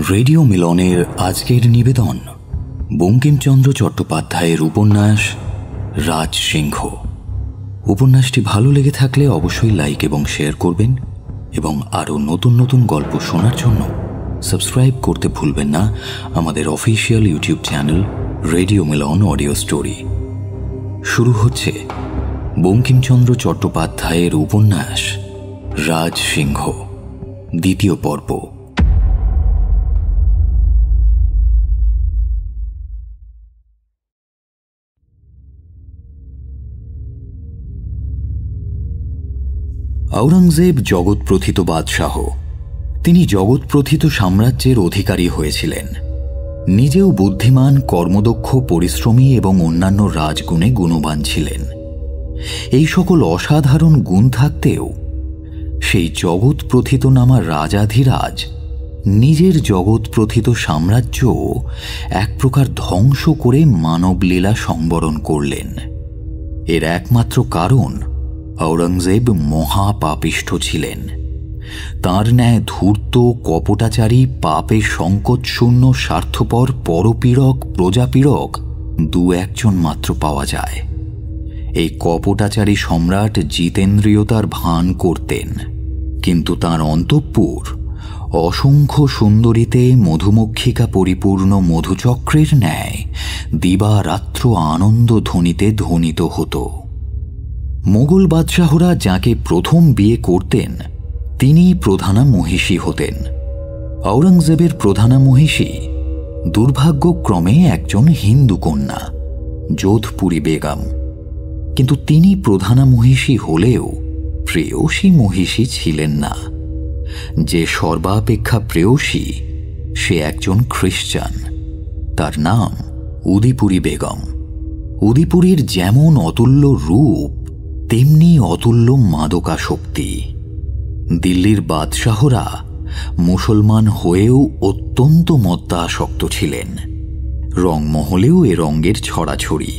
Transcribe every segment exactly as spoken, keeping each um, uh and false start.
Radio মিলনের আজকের নিবেদন বঙ্কিমচন্দ্র চট্টোপাধ্যায়ের উপন্যাস রাজ সিংহ। উপন্যাসটি ভালো লেগে থাকলে অবশ্যই লাইক এবং শেয়ার করবেন এবং আরও নতুন নতুন গল্প শোনার জন্য সাবস্ক্রাইব করতে ভুলবেন না আমাদের official YouTube channel radio Milan audio story. শুরু হচ্ছে বঙ্কিমচন্দ্র চট্টোপাধ্যায়ের উপন্যাস রাজ সিংহ, দ্বিতীয় পর্ব। আওরঙ্গজেব জগৎপ্রথিত বাদশাহ। তিনি জগৎপ্রথিত সাম্রাজ্যের অধিকারী হয়েছিলেন। নিজেও বুদ্ধিমান, কর্মদক্ষ, পরিশ্রমী এবং অন্যান্য রাজগুণে গুণবান ছিলেন। এই সকল অসাধারণ গুণ থাকতেও সেই জগৎপ্রথিত নামা রাজাধিরাজ নিজের জগৎপ্রথিত সাম্রাজ্য এক প্রকার ধ্বংস করে মানবলীলা সংবরণ করলেন। এর একমাত্র কারণ আওরঙ্গজেব মহাপাপিষ্ঠ ছিলেন। তাঁর ন্যায় ধূর্ত, কপটাচারী, পাপে সংকোচশূন্য, স্বার্থপর, পরপীড়ক, প্রজাপীড়ক দু একজন মাত্র পাওয়া যায়। এই কপটাচারী সম্রাট জিতেন্দ্রিয়তার ভান করতেন, কিন্তু তাঁর অন্তঃপুর অসংখ্য সুন্দরীতে মধুমক্ষিকা পরিপূর্ণ মধুচক্রের ন্যায় দিবারাত্র আনন্দ ধ্বনিতে ধ্বনিত হতো। মোগল বাদশাহরা যাকে প্রথম বিয়ে করতেন তিনি প্রধানা মহিষী হতেন। আওরঙ্গজেবের প্রধানা মহিষী দুর্ভাগ্যক্রমে একজন হিন্দু কন্যা, যোধপুরী বেগম। কিন্তু তিনি প্রধানা মহিষী হলেও প্রেয়সী মহিষী ছিলেন না। যে সর্বাপেক্ষা প্রেয়সী সে একজন খ্রিস্টান, তার নাম উদিপুরী বেগম। উদিপুরীর যেমন অতুল্য রূপ তেমনি অতুল্য মাদকাসক্তি। দিল্লির বাদশাহরা মুসলমান হয়েও অত্যন্ত মদ্যাসক্ত ছিলেন। রংমহলেও এ রঙের ছড়াছড়ি।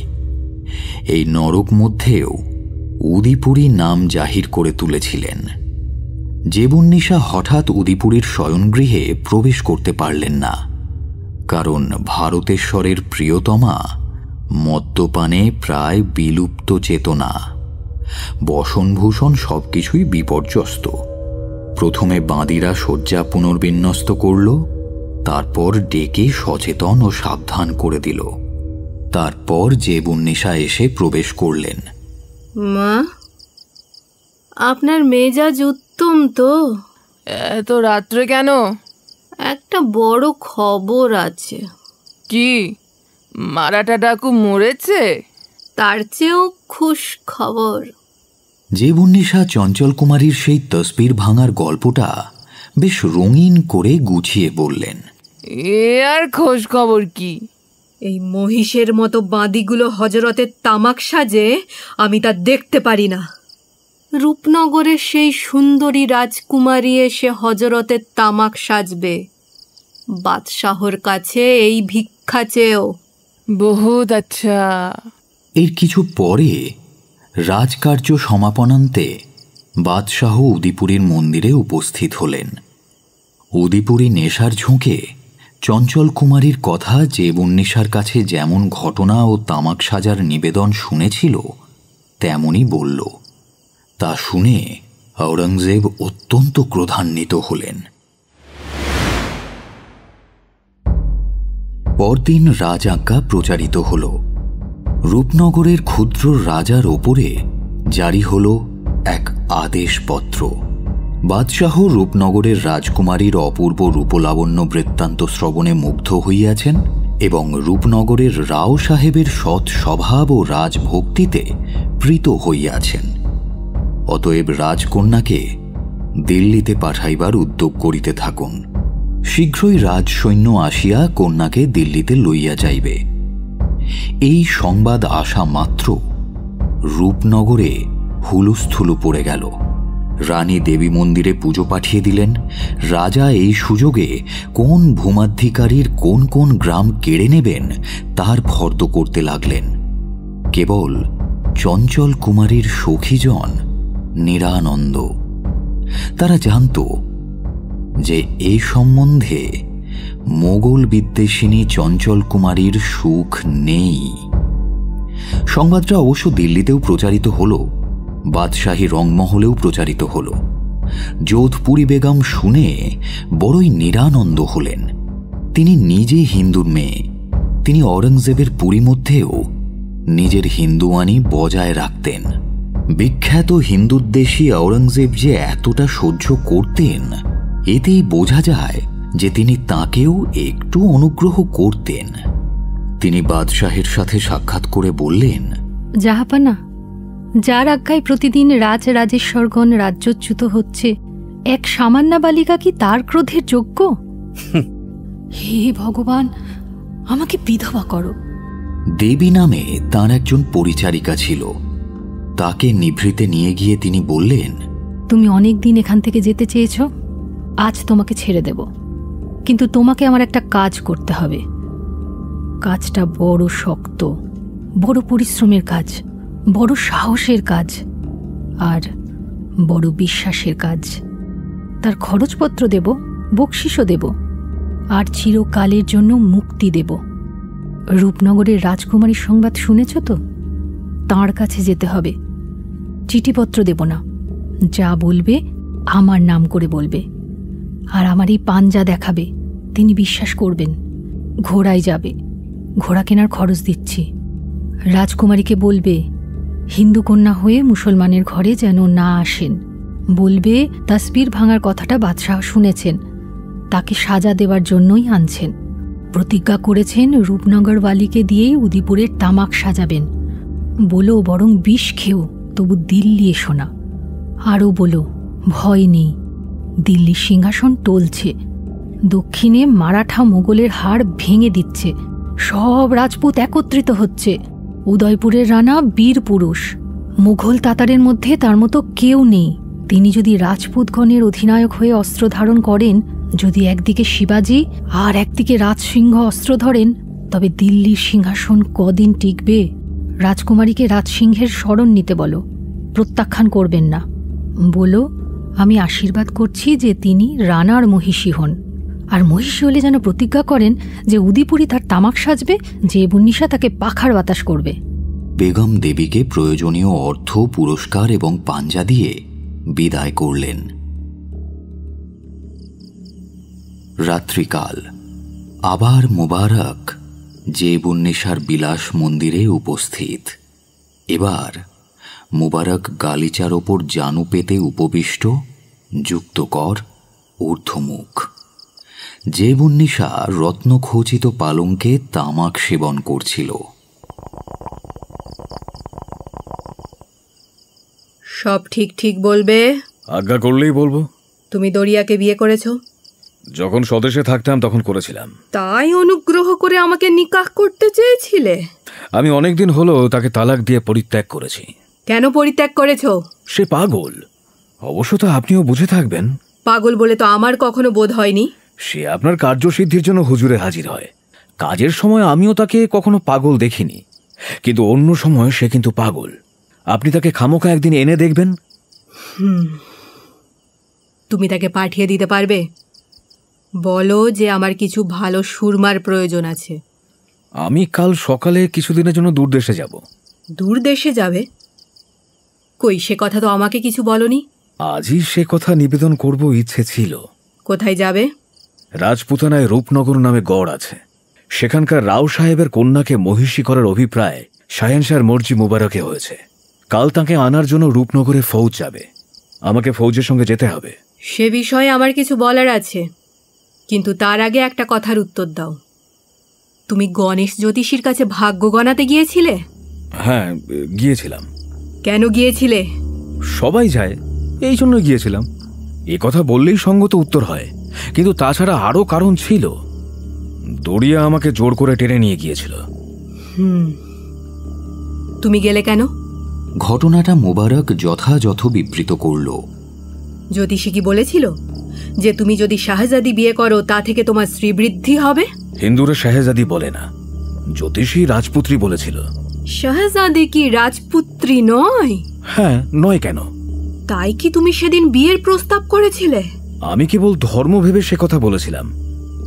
এই নরক মধ্যেও উদিপুরী নাম জাহির করে তুলেছিলেন। জেবুন্নিসা হঠাৎ উদিপুরীর শয়নগৃহে প্রবেশ করতে পারলেন না, কারণ ভারতেশ্বরের প্রিয়তমা মদ্যপানে প্রায় বিলুপ্ত চেতনা। বসনভূষণ সবকিছুই বিপর্যস্ত। প্রথমে বাঁদিরা শয্যা পুনর্বিন্যস্ত করল, তারপর ডেকে সচেতন ও সাবধান করে দিল। তারপর জেবুন্নিসা এসে প্রবেশ করলেন। মা, আপনার মেজাজ উত্তম তো? এত রাত্রে কেন? একটা বড় খবর আছে। কি, মারাঠা ডাকু মরেছে? তার চেয়েও খুশ খবর। জেবুন্নিসা চঞ্চল কুমারীর সেই তসবির ভাঙার গল্পটা বেশ রঙিন করে গুছিয়ে বললেন। এ আর খোঁজ খবর কি? এই মহিষের মতো বাঁদিগুলো হজরতের তামাক সাজে আমি তা দেখতে পারি না। রূপনগরের সেই সুন্দরী রাজকুমারী এসে হজরতের তামাক সাজবে, বাদশাহর কাছে এই ভিক্ষা চেয়েও। বহুত আচ্ছা। এর কিছু পরে রাজকার্য সমাপনান্তে বাদশাহ উদিপুরীর মন্দিরে উপস্থিত হলেন। উদিপুরী নেশার ঝোঁকে চঞ্চল কুমারীর কথা জেবুন্নিসার কাছে যেমন ঘটনা ও তামাক সাজার নিবেদন শুনেছিল তেমনই বলল। তা শুনে আওরঙ্গজেব অত্যন্ত ক্রোধান্বিত হলেন। পরদিন রাজআজ্ঞা প্রচারিত হল। রূপনগরের ক্ষুদ্র রাজার ওপরে জারি হল এক আদেশপত্র। বাদশাহ রূপনগরের রাজকুমারীর অপূর্ব রূপলাবণ্য বৃত্তান্ত শ্রবণে মুগ্ধ হইয়াছেন এবং রূপনগরের রাও সাহেবের সৎ স্বভাব ও রাজভক্তিতে প্রীত হইয়াছেন। অতএব রাজকন্যাকে দিল্লিতে পাঠাইবার উদ্যোগ করিতে থাকুন। শীঘ্রই রাজসৈন্য আসিয়া কন্যাকে দিল্লিতে লইয়া যাইবে। এই সংবাদ আসা মাত্র রূপনগরে হুলুস্থুলু পড়ে গেল। রানী দেবী মন্দিরে পুজো পাঠিয়ে দিলেন। রাজা এই সুযোগে কোন ভূমাধিকারীর কোন কোন গ্রাম কেড়ে নেবেন তার ফর্দ করতে লাগলেন। কেবল চঞ্চল কুমারীর সখীজন নিরানন্দ। তারা জানত যে এই সম্বন্ধে মোগল বিদ্বেষিনী চঞ্চল কুমারীর সুখ নেই। সংবাদটা অবশ্য দিল্লিতেও প্রচারিত হল, বাদশাহী রংমহলেও প্রচারিত হল। যোধপুরী বেগম শুনে বড়ই নিরানন্দ হলেন। তিনি নিজে হিন্দুর মেয়ে, তিনি অরঙ্গজেবের পুরী মধ্যেও নিজের হিন্দুয়ানি বজায় রাখতেন। বিখ্যাত হিন্দুদ্বেষী আওরঙ্গজেব যে এতটা সহ্য করতেন, এতেই বোঝা যায় যে তিনি তাকেও একটু অনুগ্রহ করতেন। তিনি বাদশাহের সাথে সাক্ষাৎ করে বললেন, জাহাপানা, যার আজ্ঞায় প্রতিদিন রাজ রাজেশ্বরগণ রাজ্যচ্যুত হচ্ছে, এক সামান্য বালিকা কি তার ক্রোধের যোগ্য? হে ভগবান, আমাকে বিধবা করো। দেবী নামে তাঁর একজন পরিচারিকা ছিল। তাকে নিভৃতে নিয়ে গিয়ে তিনি বললেন, তুমি অনেক দিন এখান থেকে যেতে চেয়েছ, আজ তোমাকে ছেড়ে দেব, কিন্তু তোমাকে আমার একটা কাজ করতে হবে। কাজটা বড় শক্ত, বড় পরিশ্রমের কাজ, বড় সাহসের কাজ, আর বড় বিশ্বাসের কাজ। তার খরচপত্র দেব, বকশিসও দেব, আর চিরকালের জন্য মুক্তি দেব। রূপনগরের রাজকুমারীর সংবাদ শুনেছ তো? তাঁর কাছে যেতে হবে। চিঠিপত্র দেব না, যা বলবে আমার নাম করে বলবে, আর আমার এই পাঞ্জা দেখাবে, তিনি বিশ্বাস করবেন। ঘোড়ায় যাবে, ঘোড়া কেনার খরচ দিচ্ছি। রাজকুমারীকে বলবে হিন্দু কন্যা হয়ে মুসলমানের ঘরে যেন না আসেন। বলবে তাসবির ভাঙার কথাটা বাদশাহ শুনেছেন, তাকে সাজা দেওয়ার জন্যই আনছেন। প্রতিজ্ঞা করেছেন রূপনগর বালিকে দিয়েই উদিপুরের তামাক সাজাবেন। বলো বরং বিষ খেও, তবু দিল্লি এসো না। আরও বলো ভয় নেই, দিল্লির সিংহাসন টলছে, দক্ষিণে মারাঠা মোগলের হাড় ভেঙে দিচ্ছে, সব রাজপুত একত্রিত হচ্ছে। উদয়পুরের রানা বীর পুরুষ, মুঘল তাতারের মধ্যে তার মতো কেউ নেই। তিনি যদি রাজপুতগণের অধিনায়ক হয়ে অস্ত্র ধারণ করেন, যদি একদিকে শিবাজি আর একদিকে রাজসিংহ অস্ত্র ধরেন, তবে দিল্লির সিংহাসন কদিন টিকবে? রাজকুমারীকে রাজসিংহের শরণ নিতে বলো, প্রত্যাখ্যান করবেন না। বলো আমি আশীর্বাদ করছি যে তিনি রানার মহিষী হন, আর মহিষী হলে যেন প্রতিজ্ঞা করেন যে উদিপুরি তার তামাক সাজবে, যে বন্নিশা তাকে পাখার বাতাস করবে। বেগম দেবীকে প্রয়োজনীয় অর্থ, পুরস্কার এবং পাঞ্জা দিয়ে বিদায় করলেন। রাত্রিকাল। আবার মুবারক যে বন্নিশার বিলাস মন্দিরে উপস্থিত। এবার মুবারক গালিচার ওপর জানু পেতে উপবিষ্ট, যুক্তকর, ঊর্ধ্বমুখ। যে বন্নিশা রত্নখচিত পালঙ্কে তামাক সেবন করছিল। সব ঠিক ঠিক বলবে? আজ্ঞা করলেই বলবো। তুমি দরিয়াকে বিয়ে করেছ? যখন স্বদেশে থাকতাম তখন করেছিলাম। তাই অনুগ্রহ করে আমাকে নিকাহ করতে চেয়েছিলে? আমি অনেকদিন হলো তাকে তালাক দিয়ে পরিত্যাগ করেছি। কেন পরিত্যাগ করেছ? সে পাগল। অবশ্য তো আপনিও বুঝে থাকবেন। পাগল বলে তো আমার কখনো বোধ হয়নি। সে আপনার কার্যসিদ্ধির জন্য হুজুরে হাজির হয়। কাজের সময় আমিও তাকে কখনো পাগল দেখিনি, কিন্তু অন্য সময় সে কিন্তু পাগল। আপনি তাকে খামোখা একদিন এনে দেখবেন। হুম, তুমি তাকে পাঠিয়ে দিতে পারবে? বলো যে আমার কিছু ভালো সুরমার প্রয়োজন আছে। আমি কাল সকালে কিছুদিনের জন্য দূর দেশে যাব। দূর দেশে যাবে? কই, সে কথা তো আমাকে কিছু বলনি। আজই সে কথা নিবেদন করব ইচ্ছে ছিল। কোথায় যাবে? রাজপুতানায় রূপনগর নামে গড় আছে, সেখানকার রাও সাহেবের কন্যাকে মহিষী করার অভিপ্রায় শাহেনশাহর মর্জি মুবারকে হয়েছে। কাল তাকে আনার জন্য রূপনগরে ফৌজ যাবে। আমাকে ফৌজের সঙ্গে যেতে হবে। সে বিষয়ে আমার কিছু বলার আছে, কিন্তু তার আগে একটা কথার উত্তর দাও। তুমি গণেশ জ্যোতিষীর কাছে ভাগ্য গণাতে গিয়েছিলে? হ্যাঁ, গিয়েছিলাম। কেন গিয়েছিলে? সবাই যায়, এই জন্য গিয়েছিলাম। এ কথা বললেই সঙ্গত উত্তর হয়, কিন্তু তাছাড়া আরও কারণ ছিল। দরিয়া আমাকে জোর করে টেনে নিয়ে গিয়েছিল। হুম, তুমি গেলে কেন? ঘটনাটা মোবারক যথাযথ বিবৃত করল। জ্যোতিষী কি বলেছিল যে তুমি যদি শাহজাদি বিয়ে করো তা থেকে তোমার শ্রীবৃদ্ধি হবে? হিন্দুরা শাহজাদি বলে না, জ্যোতিষী রাজপুত্রী বলেছিল। শাহজাদি কি রাজপুত্রী নয়? হ্যাঁ, নয় কেন? তাই কি তুমি সেদিন বিয়ের প্রস্তাব করেছিলে? আমি কেবল ধর্ম ভেবে সে কথা বলেছিলাম।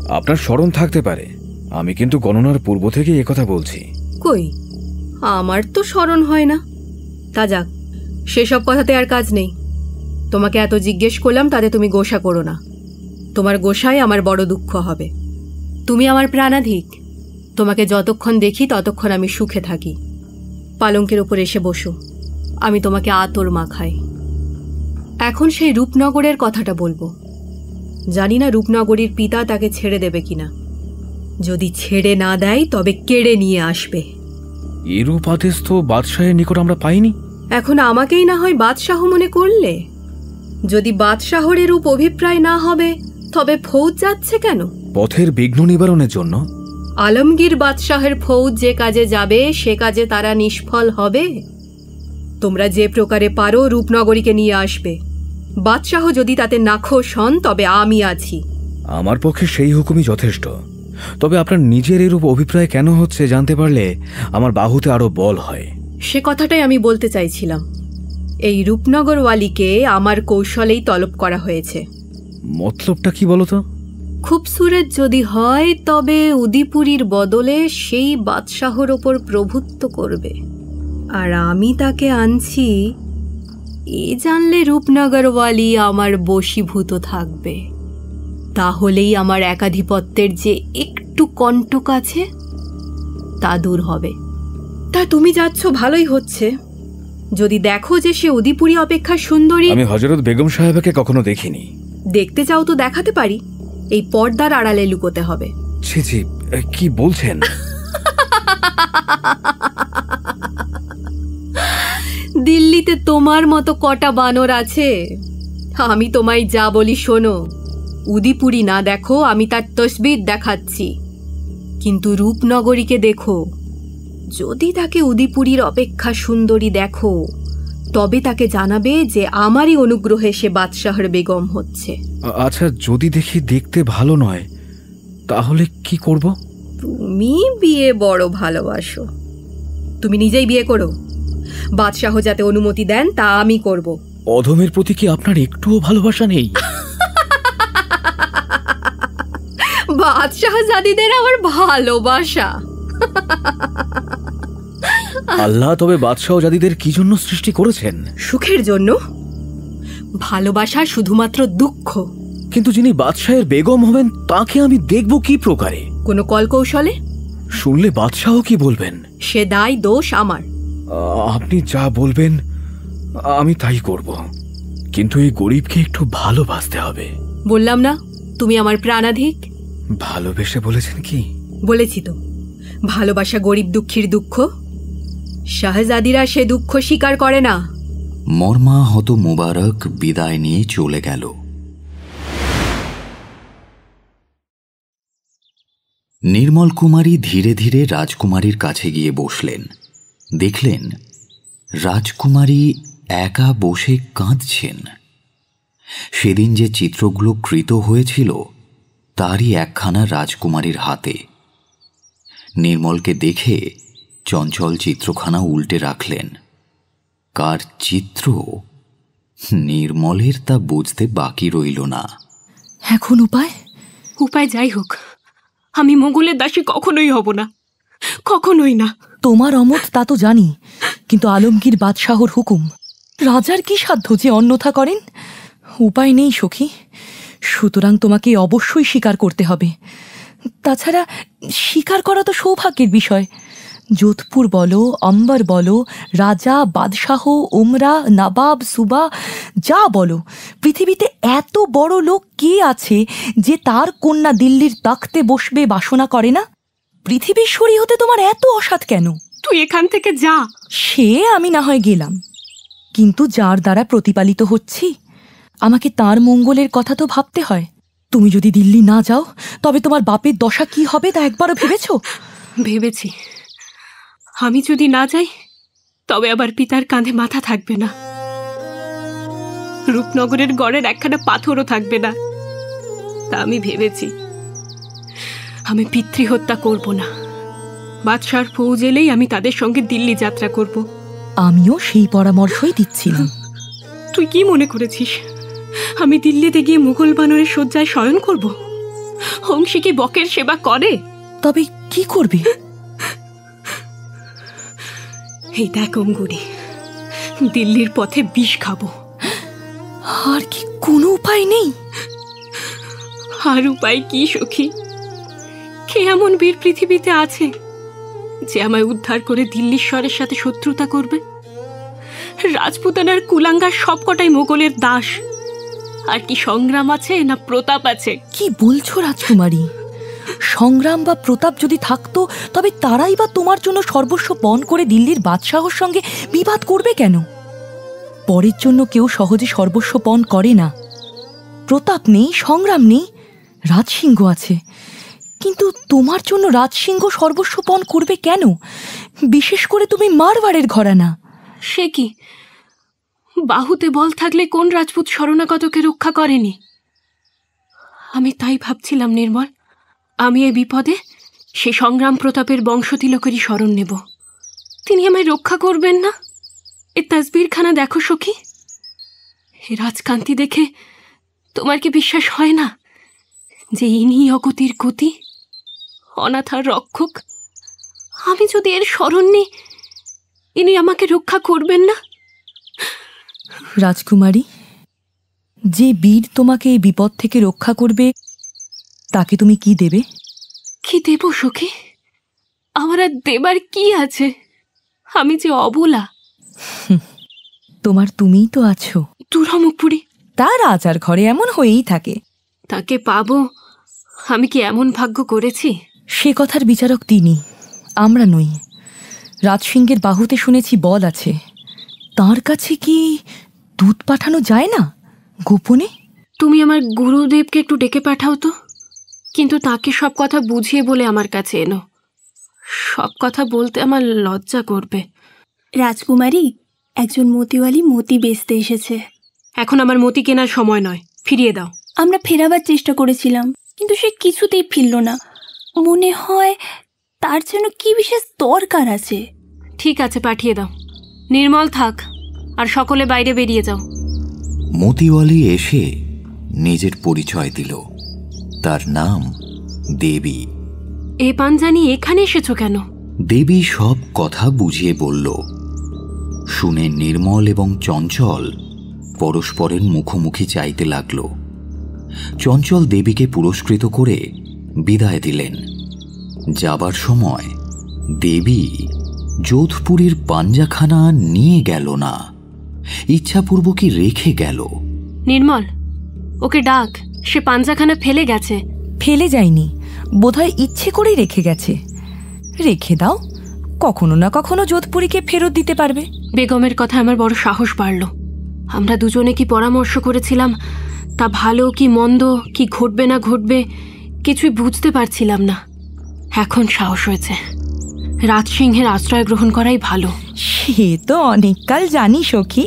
আপনার স্মরণ থাকতে পারে, আমি কিন্তু গণনার পূর্ব থেকে একথা বলছি। কই, আমার তো স্মরণ হয় না। তা যাক, সেসব কথাতে আর কাজ নেই। তোমাকে এত জিজ্ঞেস করলাম, তাতে তুমি গোসা করো না। তোমার গোসায় আমার বড় দুঃখ হবে। তুমি আমার প্রাণাধিক, তোমাকে যতক্ষণ দেখি ততক্ষণ আমি সুখে থাকি। পালঙ্কের ওপর এসে বসো, আমি তোমাকে আতর মাখাই। এখন সেই রূপনগরের কথাটা বলবো। জানি না রূপনগরীর পিতা তাকে ছেড়ে দেবে কিনা। যদি ছেড়ে না দেয় তবে কেড়ে নিয়ে আসবে। এরূপ আদেশ তো বাদশাহের নিকট আমরা পাইনি। এখন আমাকেই না হয় বাদশাহ মনে করলে? যদি বাদশাহর এরূপ অভিপ্রায় না হবে তবে ফৌজ যাচ্ছে কেন? পথের বিঘ্ন নিবারণের জন্য। আলমগীর বাদশাহের ফৌজ যে কাজে যাবে সে কাজে তারা নিষ্ফল হবে। তোমরা যে প্রকারে পারো রূপনগরীকে নিয়ে আসবে। বাদশাহ যদি তাতে নাখোশ হন তবে আমি আছি। আমার পক্ষে সেই হুকুমই যথেষ্ট। তবে আপনার নিজের এরূপ অভিপ্রায় কেন হচ্ছে জানতে পারলে আমার বাহুতে আরো বল হয়। সে কথাটাই আমি বলতে চাইছিলাম। এই রূপনগরওয়ালিকে আমার কৌশলেই তলব করা হয়েছে। মতলবটা কি বলতো? খুবসুরত যদি হয় তবে উদিপুরীর বদলে সেই বাদশাহর ওপর প্রভুত্ব করবে। আর আমি তাকে আনছি এ জানলে রূপনগরওয়ালি আমার বশীভূত থাকবে। তাহলেই আমার একাধিপত্যের যে একটু কণ্টক আছে তা দূর হবে। তা তুমি যাচ্ছ ভালোই হচ্ছে। যদি দেখো যে সে উদিপুরী অপেক্ষা সুন্দরী। আমি হযরত বেগম সাহেবাকে কখনো দেখিনি। দেখতে চাও তো দেখাতে পারি। এই পর্দার আড়ালে লুকোতে হবে। ছি ছি, কি বলছেন? দিল্লিতে তোমার মতো কটা বানর আছে। আমি তোমায় যা বলি শোনো। উদিপুরী না দেখো, আমি তার তসবির দেখাচ্ছি। কিন্তু রূপনগরীকে দেখো। যদি তাকে উদিপুরীর অপেক্ষা সুন্দরী দেখো তবে তাকে জানাবে যে আমারই অনুগ্রহে সে বাদশাহর বেগম হচ্ছে। আচ্ছা, যদি দেখি দেখতে ভালো নয় তাহলে কি করব? তুমি বিয়ে বড় ভালোবাসো, তুমি নিজেই বিয়ে করো। বাদশাহ যাতে অনুমতি দেন তা আমি করব। অধমের প্রতি কি আপনার একটুও ভালোবাসা নেই? বাদশাহ জাদিদের আমার ভালোবাসা। আল্লাহ তবে বাদশাহ জাদিদের কি জন্য সৃষ্টি করেছেন? সুখের জন্য। ভালোবাসা শুধুমাত্র দুঃখ। কিন্তু যিনি বাদশাহের বেগম হবেন তাকে আমি দেখব কি প্রকারে? কোনো কলকৌশলে। শুনলে বাদশাহ কি বলবেন? সে দায় দোষ আমার। আপনি যা বলবেন আমি তাই করব, কিন্তু এই গরিবকে একটু ভালোবাসতে হবে। বললাম না তুমি আমার প্রাণাধিক। ভালোবেসে বলেছেন কি? বলেছি তো, ভালোবাসা গরিব দুঃখীর দুঃখ। শাহজাদিরা সে দুঃখ স্বীকার করে না। মর্মাহত মুবারক বিদায় নিয়ে চলে গেল। নির্মল কুমারী ধীরে ধীরে রাজকুমারীর কাছে গিয়ে বসলেন। দেখলেন রাজকুমারী একা বসে কাঁদছেন। সেদিন যে চিত্রগুলো কৃত হয়েছিল তারই একখানা রাজকুমারীর হাতে। নির্মলকে দেখে চঞ্চল চিত্রখানা উল্টে রাখলেন। কার চিত্র নির্মলের তা বুঝতে বাকি রইল না। এখন উপায়? উপায় যাই হোক, আমি মোগলের দাসী কখনোই হব না, কখনোই না। তোমার অমত তা তো জানি, কিন্তু আলমগীর বাদশাহর হুকুম। রাজার কি সাধ্য যে অন্যথা করেন? উপায় নেই সখী, সুতরাং তোমাকে অবশ্যই স্বীকার করতে হবে। তাছাড়া স্বীকার করা তো সৌভাগ্যের বিষয়। যোধপুর বলো, অম্বর বলো, রাজা, বাদশাহ, উমরা, নবাব, সুবা, যা বলো, পৃথিবীতে এত বড় লোক কে আছে যে তার কন্যা দিল্লির তাখতে বসবে বাসনা করে না? পৃথিবীশ্বরী হতে তোমার এত অসাধ কেন? তুই এখান থেকে যা। সে আমি না হয় গেলাম, কিন্তু যার দ্বারা প্রতিপালিত হচ্ছি আমাকে তার মঙ্গলের কথা তো ভাবতে হয়। তুমি যদি দিল্লি না যাও তবে তোমার বাপের দশা কি হবে তা একবারও ভেবেছ? ভেবেছি, আমি যদি না যাই তবে আবার পিতার কাঁধে মাথা থাকবে না, রূপনগরের গড়ের একখানা পাথরও থাকবে না। তা আমি ভেবেছি আমি পিতৃহত্যা করব না। বাদশার ফৌজ এলেই আমি তাদের সঙ্গে দিল্লি যাত্রা করব। আমিও সেই পরামর্শই দিচ্ছিলাম। তুই কি মনে করেছিস আমি দিল্লিতে গিয়ে মুঘল বানরের শয্যায় শয়ন করব? হংসী কি বকের সেবা করে? তবে কি করবে? এই দেখ অঙ্গুরি, দিল্লির পথে বিষ খাবো। আর কি কোনো উপায় নেই? আর উপায় কি সখী? কে এমন বীর পৃথিবীতে আছে যে আমায় উদ্ধার করে দিল্লীশ্বরের সাথে শত্রুতা করবে? রাজপুতানার কুলাঙ্গার সবকটাই মোগলের দাস। আর কি সংগ্রাম আছে না প্রতাপ আছে? কি বলছো রাজকুমারী? সংগ্রাম বা প্রতাপ যদি থাকতো তবে তারাই বা তোমার জন্য সর্বস্ব পণ করে দিল্লির বাদশাহর সঙ্গে বিবাদ করবে কেন? পরের জন্য কেউ সহজে সর্বস্ব পণ করে না। প্রতাপ নেই, সংগ্রাম নেই, রাজসিংহ আছে, কিন্তু তোমার জন্য রাজসিংহ সর্বস্ব পণ করবে কেন? বিশেষ করে তুমি মারওয়াড়ের ঘরানা। সে কি, বাহুতে বল থাকলে কোন রাজপুত শরণাগতকে রক্ষা করেনি? আমি তাই ভাবছিলাম নির্মল, আমি এই বিপদে সে সংগ্রাম প্রতাপের বংশতিলকেরই শরণ নেব। তিনি আমায় রক্ষা করবেন না? এ তাসবিরখানা দেখো সখী, এ রাজকান্তি দেখে তোমার কি বিশ্বাস হয় না যে ইনি অগতির গতি, অনাথার রক্ষক? আমি যদি এর শরণ নিই, ইনি আমাকে রক্ষা করবেন না? রাজকুমারী, যে বীর তোমাকে এই বিপদ থেকে রক্ষা করবে তাকে তুমি কি দেবে? কি দেব সখী? আমার আর দেবার কি আছে? আমি যে অবলা। তোমার তুমিই তো আছো। দুরমুখপুরি তার রাজার ঘরে এমন হয়েই থাকে। তাকে পাবো আমি কি এমন ভাগ্য করেছি? সে কথার বিচারক তিনি, আমরা নই। রাজসিংহের বাহুতে শুনেছি বল আছে, তার কাছে কি দুধ পাঠানো যায় না গোপনে? তুমি আমার গুরুদেবকে একটু ডেকে পাঠাও তো। কিন্তু তাকে সব কথা বুঝিয়ে বলে আমার কাছে এনো। সব কথা বলতে আমার লজ্জা করবে। রাজকুমারী, একজন মতিওয়ালি মতি বেচতে এসেছে। এখন আমার মতি কেনার সময় নয়, ফিরিয়ে দাও। আমরা ফেরাবার চেষ্টা করেছিলাম, কিন্তু সে কিছুতেই ফিরল না। মনে হয় তার যেন কি বিশেষ দরকার আছে। ঠিক আছে, পাঠিয়ে দাও। নির্মল থাক, আর সকলে বাইরে বেরিয়ে যাও। মতিওয়ালি এসে নিজের পরিচয় দিল। তার নাম দেবী। এ পাঞ্জানি এখানে এসেছো কেন? দেবী সব কথা বুঝিয়ে বলল। শুনে নির্মল এবং চঞ্চল পরস্পরের মুখোমুখি চাইতে লাগল। চঞ্চল দেবীকে পুরস্কৃত করে বিদায় দিলেন। যাবার সময় দেবী যোধপুরীর পাঞ্জাখানা নিয়ে গেল না, ইচ্ছাপূর্বকই রেখে গেল। নির্মল, ওকে ডাক, সে পাঞ্জাখানা ফেলে গেছে। ফেলে যায়নি, বোধহয় ইচ্ছে করেই রেখে গেছে। রেখে দাও, কখনো না কখনো যোধপুরীকে ফেরত দিতে পারবে। বেগমের কথা আমার বড় সাহস বাড়ল। আমরা দুজনে কি পরামর্শ করেছিলাম, তা ভালো কি মন্দ, কি ঘটবে না ঘটবে কিছুই বুঝতে পারছিলাম না। এখন সাহস হয়েছে। রাজসিংহের আশ্রয় গ্রহণ করাই ভালো। সে তো অনেককাল জানি সখী।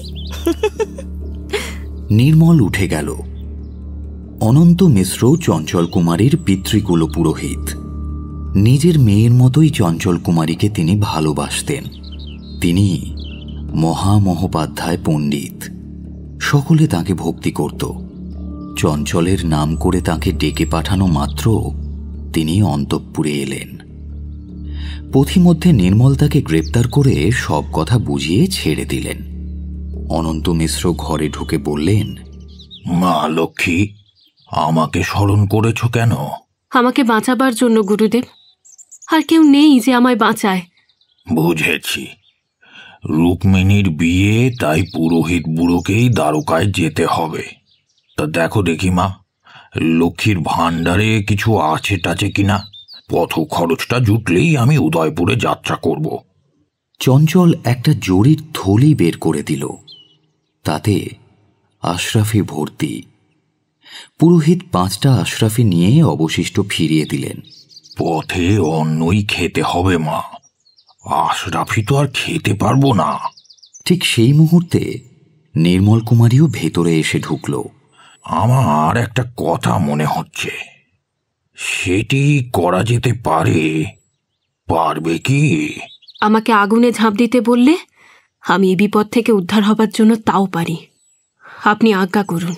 নির্মল উঠে গেল। অনন্ত মিশ্র চঞ্চল কুমারীর পিতৃকুল পুরোহিত। নিজের মেয়ের মতোই চঞ্চল কুমারীকে তিনি ভালোবাসতেন। তিনি মহামহোপাধ্যায় পণ্ডিত। সকলে তাকে ভক্তি করত। চঞ্চলের নাম করে তাকে ডেকে পাঠানো মাত্র তিনি অন্তঃপুরে এলেন। পথিমধ্যে নির্মল তাকে গ্রেপ্তার করে সব কথা বুঝিয়ে ছেড়ে দিলেন। অনন্ত মিশ্র ঘরে ঢুকে বললেন, মা লক্ষ্মী, আমাকে স্মরণ করেছ কেন? আমাকে বাঁচাবার জন্য গুরুদেব। আর কেউ নেই যে আমায় বাঁচায়। বুঝেছি, রুক্মিণীর বিয়ে, তাই পুরোহিত বুড়োকেই দ্বারকায় যেতে হবে। তা দেখো দেখি মা, লক্ষ্মীর ভাণ্ডারে কিছু আছে টাছে কিনা। পথ খরচটা জুটলেই আমি উদয়পুরে যাত্রা করব। চঞ্চল একটা জরির থলি বের করে দিল। তাতে আশরাফি ভর্তি। পুরোহিত পাঁচটা আশরাফি নিয়ে অবশিষ্ট ফিরিয়ে দিলেন। পথে অন্নই খেতে হবে মা, আশরাফি তো আর খেতে পারবো না। ঠিক সেই মুহূর্তে নির্মল কুমারীও ভেতরে এসে ঢুকল। আমার একটা কথা মনে হচ্ছে, সেটি করা যেতে পারে। পারবে কি? আমাকে আগুনে ঝাঁপ দিতে বললে আমি এই বিপদ থেকে উদ্ধার হবার জন্য তাও পারি। আপনি আজ্ঞা করুন।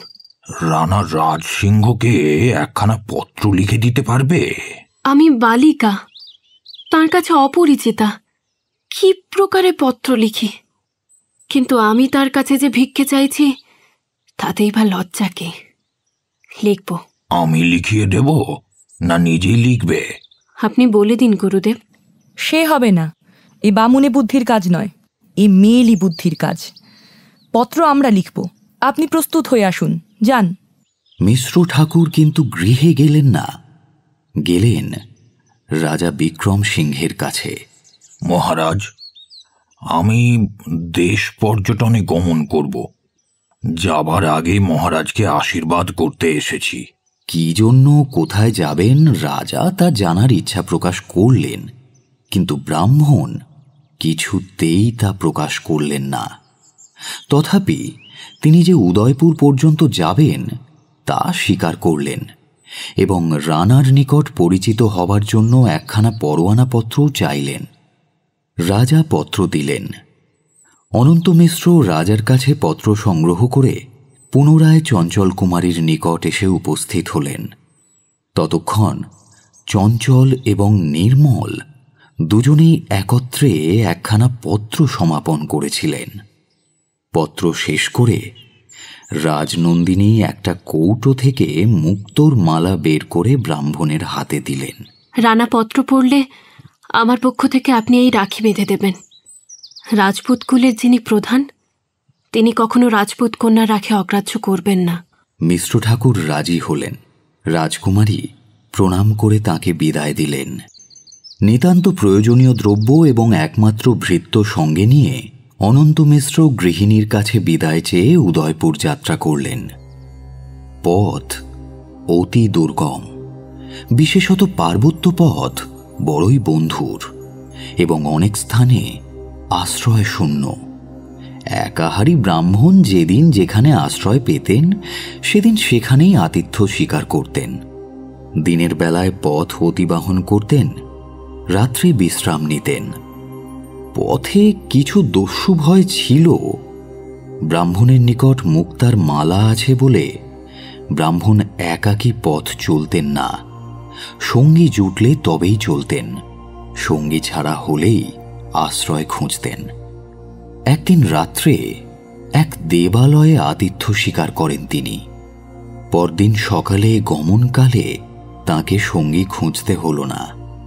রানা রাজ সিংহকে একখানা পত্র লিখে দিতে পারবে? আমি বালিকা, তার কাছে অপরিচিতা, কি প্রকারে পত্র লিখি? কিন্তু আমি তার কাছে যে ভিক্ষে চাইছি তাতেই বা লজ্জা কি? লিখব। আমি লিখিয়ে দেব না নিজেই লিখবে? আপনি বলে দিন গুরুদেব। সে হবে না, এ বামুনে বুদ্ধির কাজ নয়, এ মেয়েলি বুদ্ধির কাজ। পত্র আমরা লিখব, আপনি প্রস্তুত হয়ে আসুন, যান। মিশ্র ঠাকুর কিন্তু গৃহে গেলেন না, গেলেন রাজা বিক্রম সিংহের কাছে। মহারাজ, আমি দেশ পর্যটনে গমন করব। যাবার আগে মহারাজকে আশীর্বাদ করতে এসেছি। কি জন্য কোথায় যাবেন রাজা তা জানার ইচ্ছা প্রকাশ করলেন, কিন্তু ব্রাহ্মণ কিছুতেই তা প্রকাশ করলেন না। তথাপি তিনি যে উদয়পুর পর্যন্ত যাবেন তা স্বীকার করলেন এবং রানার নিকট পরিচিত হবার জন্য একখানা পরোয়ানাপত্রও চাইলেন। রাজা পত্র দিলেন। অনন্ত মিশ্র রাজার কাছে পত্র সংগ্রহ করে পুনরায় চঞ্চল কুমারীর নিকট এসে উপস্থিত হলেন। ততক্ষণ চঞ্চল এবং নির্মল দুজনেই একত্রে একখানা পত্র সমাপন করেছিলেন। পত্র শেষ করে রাজনন্দিনী একটা কৌটো থেকে মুক্তোর মালা বের করে ব্রাহ্মণের হাতে দিলেন। রানা পত্র পড়লে আমার পক্ষ থেকে আপনি এই রাখি বেঁধে দেবেন। রাজপুত কুলের যিনি প্রধান, তিনি কখনো রাজপুত কন্যা রাখে অগ্রাহ্য করবেন না। মিশ্র ঠাকুর রাজি হলেন। রাজকুমারী প্রণাম করে তাকে বিদায় দিলেন। নিতান্ত প্রয়োজনীয় দ্রব্য এবং একমাত্র ভৃত্য সঙ্গে নিয়ে অনন্ত মিশ্র গৃহিণীর কাছে বিদায় চেয়ে উদয়পুর যাত্রা করলেন। পথ অতি দুর্গম, বিশেষত পার্বত্য পথ বড়ই বন্ধুর এবং অনেক স্থানে আশ্রয় শূন্য। একাহারী ব্রাহ্মণ যেদিন যেখানে আশ্রয় পেতেন সেদিন সেখানেই আতিথ্য স্বীকার করতেন। দিনের বেলায় পথ অতিবাহন করতেন, রাত্রে বিশ্রাম নিতেন। পথে কিছু দস্যু ভয় ছিল। ব্রাহ্মণের নিকট মুক্তার মালা আছে বলে ব্রাহ্মণ একাকী পথ চলতেন না, সঙ্গী জুটলে তবেই চলতেন। সঙ্গী ছাড়া হলেই আশ্রয় খুঁজতেন। একদিন রাত্রে এক দেবালয়ে আতিথ্য স্বীকার করেন তিনি। পরদিন সকালে গমনকালে তাকে সঙ্গী খুঁজতে হল না।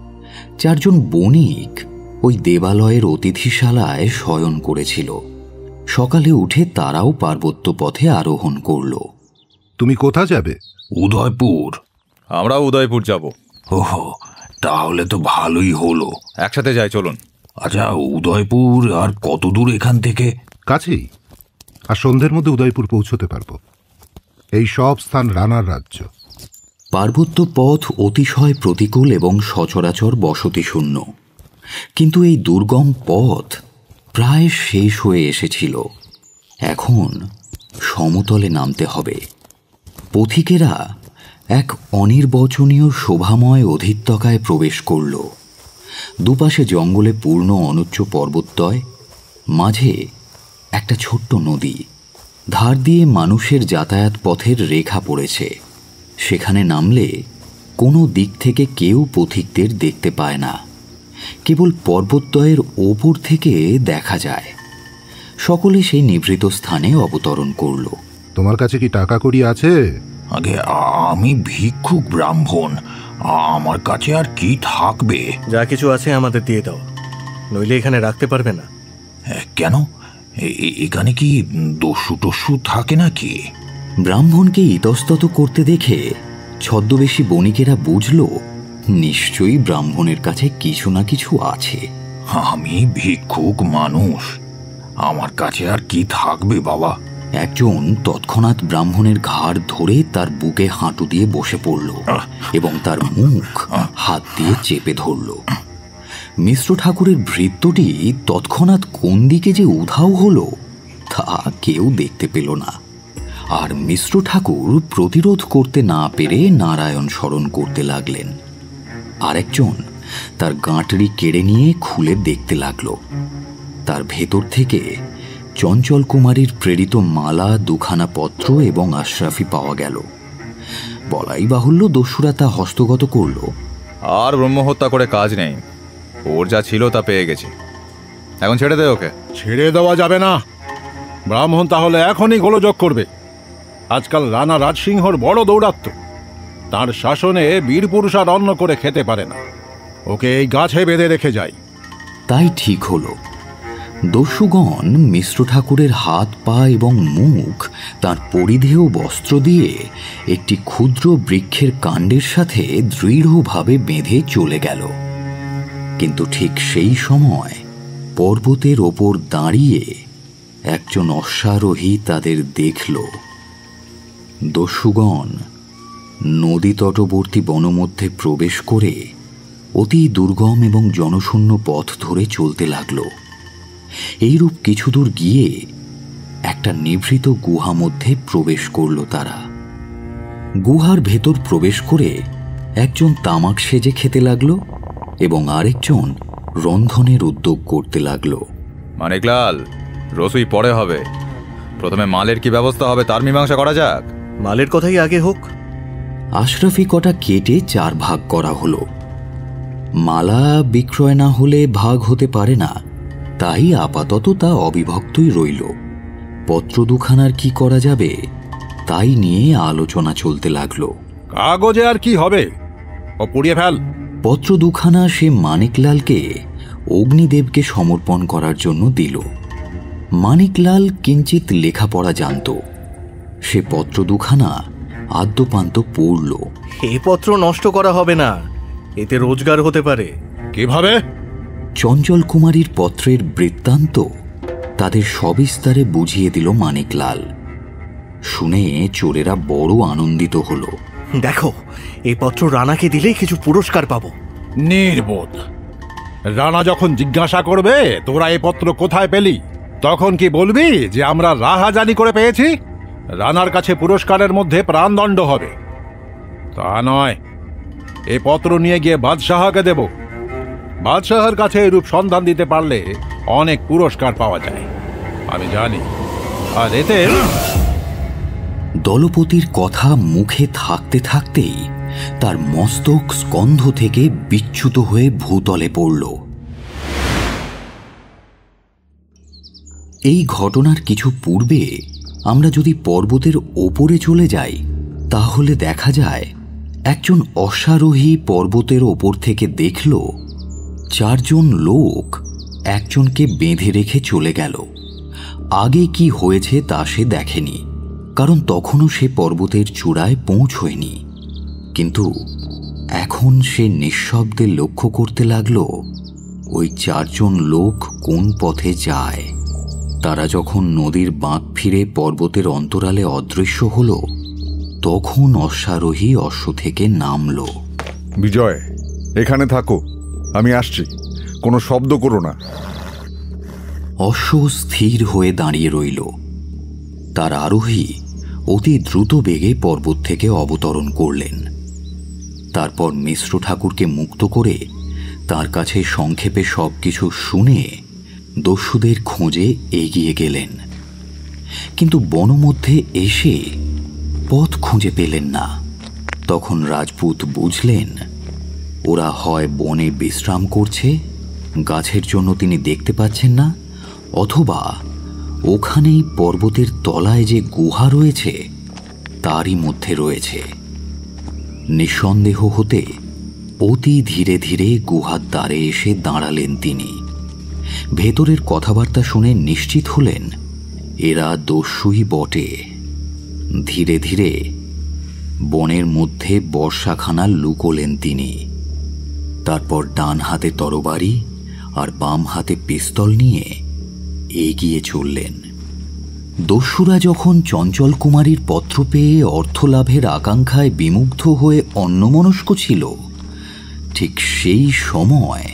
চারজন বণিক ওই দেবালয়ের অতিথিশালায় শয়ন করেছিল। সকালে উঠে তারাও পার্বত্য পথে আরোহণ করল। তুমি কোথা যাবে? উদয়পুর। আমরাও উদয়পুর যাব। ওহো, তাহলে তো ভালোই হলো। একসাথে যাই, চলুন। আচ্ছা, উদয়পুর আর কত দূর এখান থেকে? কাছেই, আর সন্ধ্যের মধ্যে উদয়পুর পৌঁছতে পারবো। এই সব স্থান রানার রাজ্য। পার্বত্য পথ অতিশয় প্রতিকূল এবং সচরাচর বসতি শূন্য, কিন্তু এই দুর্গম পথ প্রায় শেষ হয়ে এসেছিল। এখন সমতলে নামতে হবে। পথিকেরা এক অনির্বচনীয় শোভাময় অধিত্যকায় প্রবেশ করল। দুপাশে জঙ্গলে পূর্ণ অনুচ্চ পর্বতদ্বয়, মাঝে একটা ছোট্ট নদী, ধার দিয়ে মানুষের যাতায়াত পথের রেখা পড়েছে। সেখানে নামলে কোনো দিক থেকে কেউ পথিকদের দেখতে পায় না, কেবল পর্বতদ্বয়ের ওপর থেকে দেখা যায়। সকলে সেই নিভৃত স্থানে অবতরণ করল। তোমার কাছে কি টাকা কড়ি আছে? আগে আমি ভিক্ষুক ব্রাহ্মণ, আমার কাছে আর কি থাকবে? যা কিছু আছে আমাদের দিয়ে দাও, নইলে এখানে রাখতে পারবে না। কেন, এখানে কি দস্যু টস্যু থাকে নাকি? ব্রাহ্মণকে ইতস্তত করতে দেখে ছদ্মবেশী বণিকেরা বুঝল নিশ্চয়ই ব্রাহ্মণের কাছে কিছু না কিছু আছে। আমি ভিক্ষুক মানুষ, আমার কাছে আর কি থাকবে বাবা? একজন তৎক্ষণাৎ ব্রাহ্মণের ঘাড় ধরে তার বুকে হাঁটু দিয়ে বসে পড়ল এবং তার মুখ হাত দিয়ে চেপে ধরল। মিশ্র ঠাকুরের ভৃত্যটি তৎক্ষণাৎ কোন দিকে যে উধাও হলো তা কেউ দেখতে পেল না। আর মিশ্র ঠাকুর প্রতিরোধ করতে না পেরে নারায়ণ স্মরণ করতে লাগলেন। আরেকজন তার গাঁটরি কেড়ে নিয়ে খুলে দেখতে লাগল। তার ভেতর থেকে চঞ্চল কুমারীর প্রেরিত মালা, দুখানা পত্র এবং আশরাফি পাওয়া গেল। বলাই বাহুল্য দস্যুরা তা হস্তগত করল। আর ব্রহ্মহত্যা করে কাজ নেই, ওর যা ছিল তা পেয়ে গেছি, এখন ছেড়ে দে ওকে। ছেড়ে দেওয়া যাবে না। ব্রাহ্মণ তাহলে এখনই গোলযোগ করবে। আজকাল রানা রাজসিংহর বড় দৌরাত্ম্য, তার শাসনে বীর পুরুষ আর অন্ন করে খেতে পারে না। ওকে এই গাছে বেঁধে রেখে যাই। তাই ঠিক হলো। দস্যুগণ মিশ্র ঠাকুরের হাত, পা এবং মুখ তার পরিধেয় বস্ত্র দিয়ে একটি ক্ষুদ্র বৃক্ষের কাণ্ডের সাথে দৃঢ়ভাবে বেঁধে চলে গেল। কিন্তু ঠিক সেই সময় পর্বতের ওপর দাঁড়িয়ে একজন অশ্বারোহী তাদের দেখল। দস্যুগণ নদী তটবর্তী বনমধ্যে প্রবেশ করে অতি দুর্গম এবং জনশূন্য পথ ধরে চলতে লাগল। এইরূপ কিছু দূর গিয়ে একটা নিভৃত গুহা মধ্যে প্রবেশ করল তারা। গুহার ভেতর প্রবেশ করে একজন তামাক সেজে খেতে লাগল এবং আরেকজন রন্ধনের উদ্যোগ করতে লাগল। মানিকলাল, রসুই পরে হবে, প্রথমে মালের কি ব্যবস্থা হবে তার মীমাংসা করা যাক। মালের কথাই আগে হোক। আশরাফি কটা কেটে চার ভাগ করা হলো। মালা বিক্রয় না হলে ভাগ হতে পারে না, তাই আপাতত তা অবিভক্তই রইল। পত্র দুখানার কি করা যাবে তাই নিয়ে আলোচনা চলতে লাগলো। কাগজে আর কি হবে, ও পুড়িয়ে ফেল। পত্র দুখানা সে মানিকলালকে অগ্নিদেবকে সমর্পণ করার জন্য দিল। মানিকলাল কিঞ্চিত লেখাপড়া জানত। সে পত্র দুখানা আদ্যপান্ত পড়ল। এ পত্র নষ্ট করা হবে না, এতে রোজগার হতে পারে। কিভাবে? চঞ্চল কুমারীর পত্রের বৃত্তান্ত তাদের সবিস্তারে বুঝিয়ে দিল মানিকলাল। শুনে চোরেরা বড় আনন্দিত হল। দেখো, এই পত্র রানাকে দিলেই কিছু পুরস্কার পাবো। নির্বোধ! রানা যখন জিজ্ঞাসা করবে তোরা এই পত্র কোথায় পেলি, তখন কি বলবি যে আমরা রাহাজানি করে পেয়েছি? রানার কাছে পুরস্কারের মধ্যে প্রাণদণ্ড হবে। তা নয়, এই পত্র নিয়ে গিয়ে বাদশাহকে দেব। বাদশাহের কাছে এরূপ সন্ধান দিতে পারলে অনেক পুরস্কার পাওয়া যায়, আমি জানি। আর এতে দলপতির কথা মুখে থাকতে থাকতেই তার মস্তক স্কন্ধ থেকে বিচ্যুত হয়ে ভূতলে পড়ল। এই ঘটনার কিছু পূর্বে আমরা যদি পর্বতের ওপরে চলে যাই তাহলে দেখা যায় একজন অশ্বারোহী পর্বতের ওপর থেকে দেখল চারজন লোক একজনকে বেঁধে রেখে চলে গেল। আগে কি হয়েছে তা সে দেখেনি, কারণ তখনও সে পর্বতের চূড়ায় পৌঁছয়নি। কিন্তু এখন সে নিঃশব্দে লক্ষ্য করতে লাগল ওই চারজন লোক কোন পথে যায়। তারা যখন নদীর বাঁক ফিরে পর্বতের অন্তরালে অদৃশ্য হল, তখন অশ্বারোহী অশ্ব থেকে নামল। বিজয়, এখানে থাকো, আমি আসছি, কোনো শব্দ করো না। অশ্ব স্থির হয়ে দাঁড়িয়ে রইল। তার আরোহী অতি দ্রুত বেগে পর্বত থেকে অবতরণ করলেন। তারপর মিশ্র ঠাকুরকে মুক্ত করে তার কাছে সংক্ষেপে সবকিছু শুনে দস্যুদের খোঁজে এগিয়ে গেলেন। কিন্তু বনমধ্যে এসে পথ খুঁজে পেলেন না। তখন রাজপুত বুঝলেন ওরা হয় বনে বিশ্রাম করছে, গাছের জন্য তিনি দেখতে পাচ্ছেন না, অথবা ওখানেই পর্বতের তলায় যে গুহা রয়েছে তারই মধ্যে রয়েছে। নিঃসন্দেহ হতে অতি ধীরে ধীরে গুহার দ্বারে এসে দাঁড়ালেন তিনি। ভেতরের কথাবার্তা শুনে নিশ্চিত হলেন এরা দস্যুই বটে। ধীরে ধীরে বনের মধ্যে বর্ষাখানা লুকোলেন তিনি। তারপর ডান হাতে তরবারি আর বাম হাতে পিস্তল নিয়ে এগিয়ে চললেন। দস্যুরা যখন চঞ্চল কুমারীর পত্র পেয়ে অর্থলাভের আকাঙ্ক্ষায় বিমুগ্ধ হয়ে অন্যমনস্ক ছিল, ঠিক সেই সময়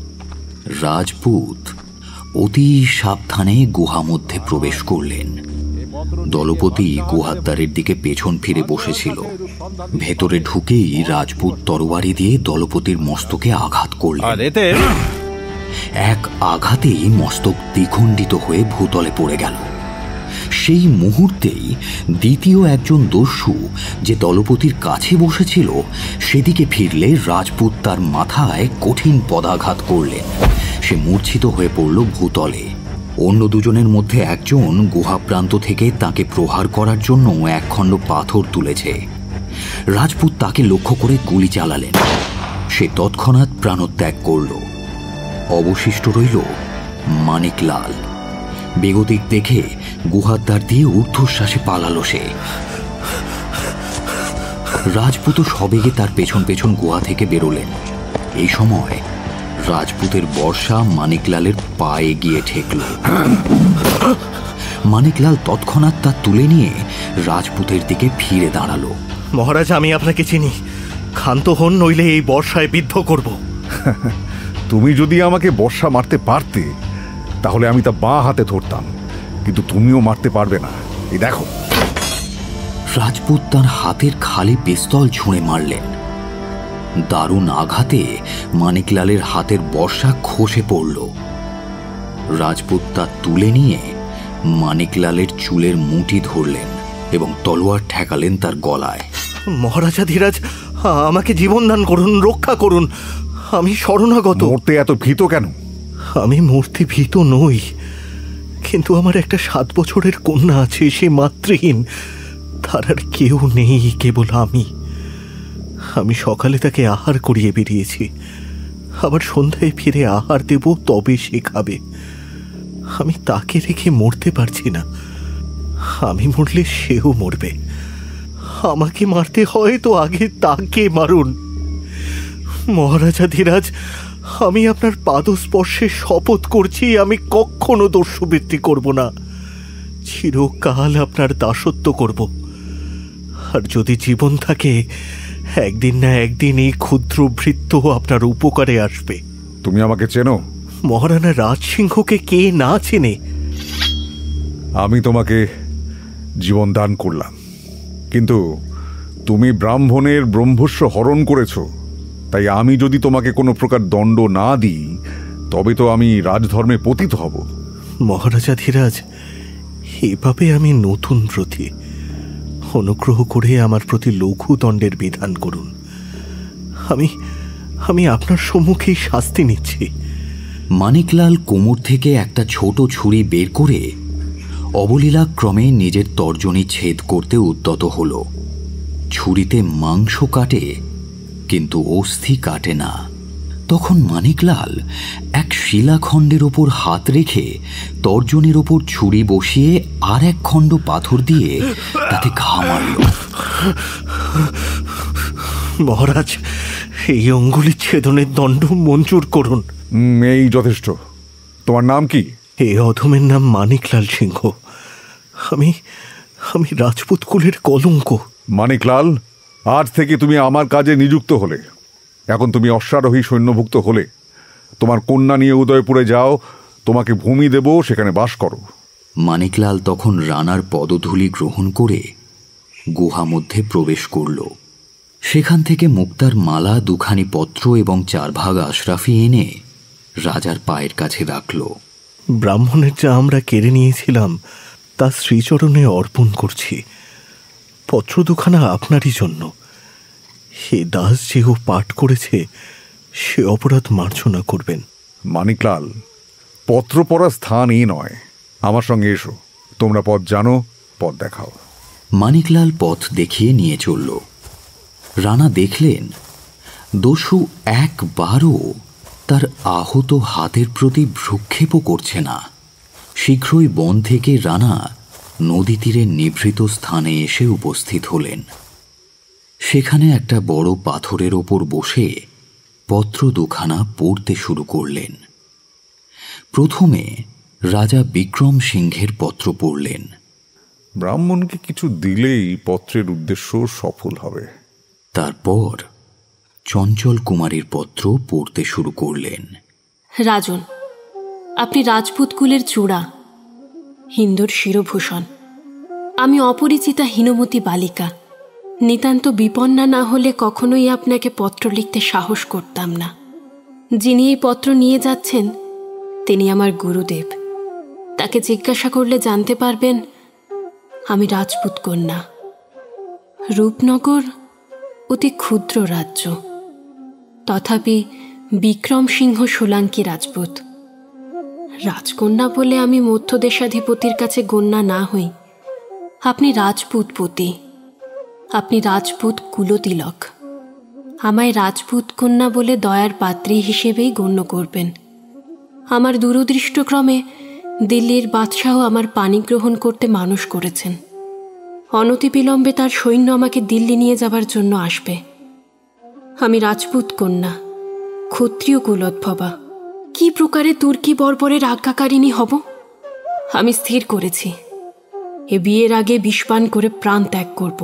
রাজপুত অতি সাবধানে গুহা মধ্যে প্রবেশ করলেন। দলপতি গুহার দ্বারের দিকে পেছন ফিরে বসেছিল। ভেতরে ঢুকেই রাজপুত তরবারি দিয়ে দলপতির মস্তকে আঘাত করলেন। এক আঘাতেই মস্তক দ্বিখণ্ডিত হয়ে ভূতলে পড়ে গেল। সেই মুহূর্তেই দ্বিতীয় একজন দস্যু যে দলপতির কাছে বসেছিল সেদিকে ফিরলে রাজপুত তার মাথায় কঠিন পদাঘাত করলেন। সে মূর্ছিত হয়ে পড়ল ভূতলে। অন্য দুজনের মধ্যে একজন গুহা প্রান্ত থেকে তাকে প্রহার করার জন্য একখণ্ড পাথর তুলেছে। রাজপুত তাকে লক্ষ্য করে গুলি চালালেন। সে তৎক্ষণাৎ প্রাণত্যাগ করল। অবশিষ্ট রইল মানিকলাল। বেগতিক দেখে গুহার দ্বার দিয়ে ঊর্ধ্বশ্বাসে পালালো সে। রাজপুত সবেগে তার পেছন পেছন গুহা থেকে বেরোলেন। এই সময় রাজপুতের বর্ষা মানিকলালের পায়ে গিয়ে ঠেকল। মানিকলাল তৎক্ষণাৎ তা তুলে নিয়ে রাজপুতের দিকে ফিরে দাঁড়ালো। মহারাজ, আমি আপনাকে চিনি। ক্ষান্ত হন, নইলে এই বর্ষায় বিদ্ধ করব। তুমি যদি আমাকে বর্ষা মারতে পারতে তাহলে আমি তা বাঁ হাতে ধরতাম, কিন্তু তুমিও মারতে পারবে না। এই দেখো। রাজপুত তার হাতের খালি পিস্তল ছুঁড়ে মারলেন। দারুণ আঘাতে মানিকলালের হাতের বর্ষা খসে পড়ল। রাজপুত তা তুলে নিয়ে মানিকলালের চুলের মুঠি ধরলেন এবং তলোয়ার ঠেকালেন তার গলায়। মহারাজা ধীরাজ, আমাকে জীবন দান করুন, রক্ষা করুন। আমি শরণাগত। মরতে এত ভীত কেন? আমি মূর্তি ভীত নই, কিন্তু আমার একটা সাত বছরের কন্যা আছে, সে মাতৃহীন। তার আর কেউ নেই, কেবল আমি। আমি সকালে তাকে আহার করিয়ে বেরিয়েছি, আবার সন্ধ্যায় ফিরে আহার দেব, তবে সে খাবে। আমি তাকে রেখে মরতে পারছি না। আমি মরলে সেও মরবে। আমাকে মারতে হয় তো আগে তাকে মারুন। মহারাজা ধীরাজ, আমি আপনার পাদস্পর্শে শপথ করছি, আমি কখনো দস্যুবৃত্তি করব না। চিরকাল আপনার দাসত্ব করব। আর যদি জীবন থাকে, একদিন না একদিন এই ক্ষুদ্র ভৃত্য আপনার উপকারে আসবে। তুমি আমাকে চেনো? মহারানা রাজসিংহকে কে না চেনে? আমি তোমাকে জীবন দান করলাম, কিন্তু তুমি ব্রাহ্মণের ব্রহ্মস্ব হরণ করেছ। তাই আমি যদি তোমাকে কোনো প্রকার দণ্ড না দিই, তবে তো আমি রাজধর্মে পতিত হব। মহারাজা ধীরাজ, এভাবে আমি নতুন প্রতি। অনুগ্রহ করে আমার প্রতি লঘু দণ্ডের বিধান করুন। আমি আমি আপনার সম্মুখেই শাস্তি নিচ্ছি। মানিকলাল কোমর থেকে একটা ছোট ছুরি বের করে অবলীলাক্রমে নিজের তর্জনী ছেদ করতে উদ্যত হল। ছুরিতে মাংস কাটে, কিন্তু অস্থি কাটে না। তখন মানিকলাল এক শিলাখণ্ডের ওপর হাত রেখে তর্জনীর ওপর ছুরি বসিয়ে আর এক খণ্ড পাথর দিয়ে তাতে ঘা মারল। মহারাজ, এই অঙ্গুলি ছেদনের দণ্ড মঞ্জুর করুন। এই যথেষ্ট। তোমার নাম কি? এই অধমের নাম মানিকলাল সিংহ। আমি আমি রাজপুত কুলের কলঙ্ক। মানিকলাল, আজ থেকে তুমি আমার কাজে নিযুক্ত হলে। এখন তুমি অশ্বারোহী সৈন্যভুক্ত হলে। তোমার কন্যা নিয়ে উদয়পুরে যাও, তোমাকে ভূমি দেব, সেখানে বাস করো। মানিকলাল তখন রানার পদধূলি গ্রহণ করে গুহা মধ্যে প্রবেশ করল। সেখান থেকে মুক্তার মালা, দুখানি পত্র এবং চার ভাগ আশরাফি এনে রাজার পায়ের কাছে রাখল। ব্রাহ্মণের যা আমরা কেড়ে নিয়েছিলাম তা শ্রীচরণে অর্পণ করছি। পত্র দুখানা আপনারই জন্য। হে দাস যেও পাঠ করেছে, সে অপরাধ মার্জনা করবেন। মানিকলাল, পত্র পড়ার স্থান এই নয়। আমার সঙ্গে এসো। তোমরা পথ জানো, পথ দেখাও। মানিকলাল পথ দেখিয়ে নিয়ে চলল। রানা দেখলেন দস্যু একবারও তার আহত হাতের প্রতি ভ্রুক্ষেপও করছে না। শীঘ্রই বন থেকে রানা নদী তীরের নিভৃত স্থানে এসে উপস্থিত হলেন। সেখানে একটা বড় পাথরের ওপর বসে পত্র দুখানা পড়তে শুরু করলেন। প্রথমে রাজা বিক্রম সিংহের পত্র পড়লেন। ব্রাহ্মণকে কিছু দিলেই পত্রের উদ্দেশ্য সফল হবে। তারপর চঞ্চল কুমারীর পত্র পড়তে শুরু করলেন। রাজন, আপনি রাজপুত কুলের চূড়া, হিন্দুর শিরভূষণ। আমি অপরিচিতা হীনমতি বালিকা। নিতান্ত বিপন্না না হলে কখনোই আপনাকে পত্র লিখতে সাহস করতাম না। যিনি এই পত্র নিয়ে যাচ্ছেন তিনি আমার গুরুদেব। তাকে জিজ্ঞাসা করলে জানতে পারবেন আমি রাজপুত কন্যা। রূপনগর অতি ক্ষুদ্র রাজ্য, তথাপি বিক্রম সিংহ সোলাঙ্কি রাজপুত। রাজকন্যা বলে আমি মধ্যদেশাধিপতির কাছে গণ্যা না হই। আপনি রাজপুত পতি, আপনি রাজপুত কুলতিলক। আমায় রাজপুত কন্যা বলে দয়ার পাত্রী হিসেবেই গণ্য করবেন। আমার দূরদৃষ্টক্রমে দিল্লির বাদশাহ আমার পানি গ্রহণ করতে মানুষ করেছেন। অনতিবিলম্বে তার সৈন্য আমাকে দিল্লি নিয়ে যাবার জন্য আসবে। আমি রাজপুত কন্যা, ক্ষত্রিয় কুলোদ্ভবা। কি প্রকারে তুর্কি বর্বরের আজ্ঞাকারিণী হব? আমি স্থির করেছি এ বিয়ের আগে বিষপান করে প্রাণ ত্যাগ করব।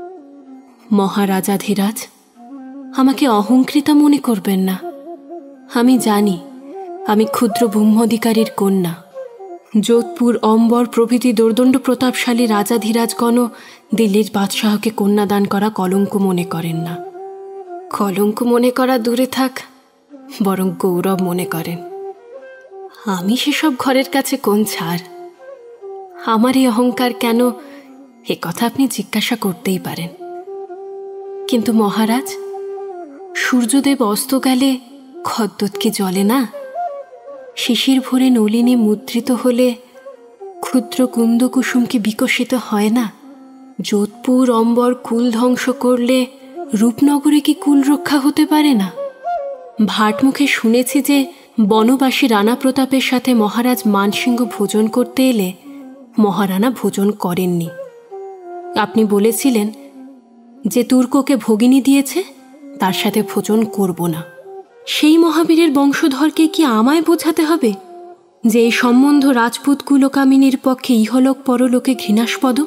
মহারাজাধিরাজ, আমাকে অহংকৃতা মনে করবেন না। আমি জানি আমি ক্ষুদ্র ব্রহ্মাধিকারীর কন্যা। যোধপুর, অম্বর প্রভৃতি দোর্দণ্ড প্রতাপশালী রাজাধিরাজগণও দিল্লির বাদশাহকে কন্যাদান করা কলঙ্ক মনে করেন না। কলঙ্ক মনে করা দূরে থাক, বরং গৌরব মনে করেন। আমি সেসব ঘরের কাছে কোন ছাড়? আমার এই অহংকার কেন, এ কথা আপনি জিজ্ঞাসা করতেই পারেন। কিন্তু মহারাজ, সূর্যদেব অস্ত গেলে খদ্দত কি জ্বলে না? শিশির ভরে নলিনী মুদ্রিত হলে ক্ষুদ্র কুন্দকুসুম কি বিকশিত হয় না? যোধপুর, অম্বর কুল ধ্বংস করলে রূপনগরে কি কুল রক্ষা হতে পারে না? ভাটমুখে শুনেছি যে বনবাসী রানা প্রতাপের সাথে মহারাজ মানসিংহ ভোজন করতে এলে মহারানা ভোজন করেননি। আপনি বলেছিলেন যে তুর্ককে ভগিনী দিয়েছে তার সাথে ভোজন করব না। সেই মহাবীরের বংশধরকে কি আমায় বোঝাতে হবে যে এই সম্বন্ধ রাজপুত কুলকামিনীর পক্ষে ইহলোক পরলোকে ঘৃণাস্পদ?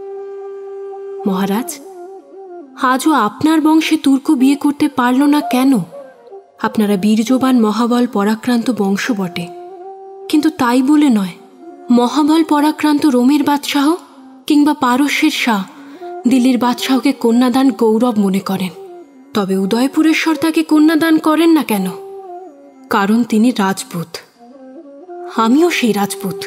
মহারাজ, আজও আপনার বংশে তুর্ক বিয়ে করতে পারল না কেন? আপনারা বীর্যবান মহাবল পরাক্রান্ত বংশ বটে, কিন্তু তাই বলে নয় মহাবল পরাক্রান্ত রোমের বাদশাহ কিংবা পারস্যের শাহ দিল্লির বাদশাহকে কন্যাদান গৌরব মনে করেন। তবে উদয়পুরেশ্বর তাকে কন্যাদান করেন না কেন? কারণ তিনি রাজপুত। আমিও সেই রাজপুত।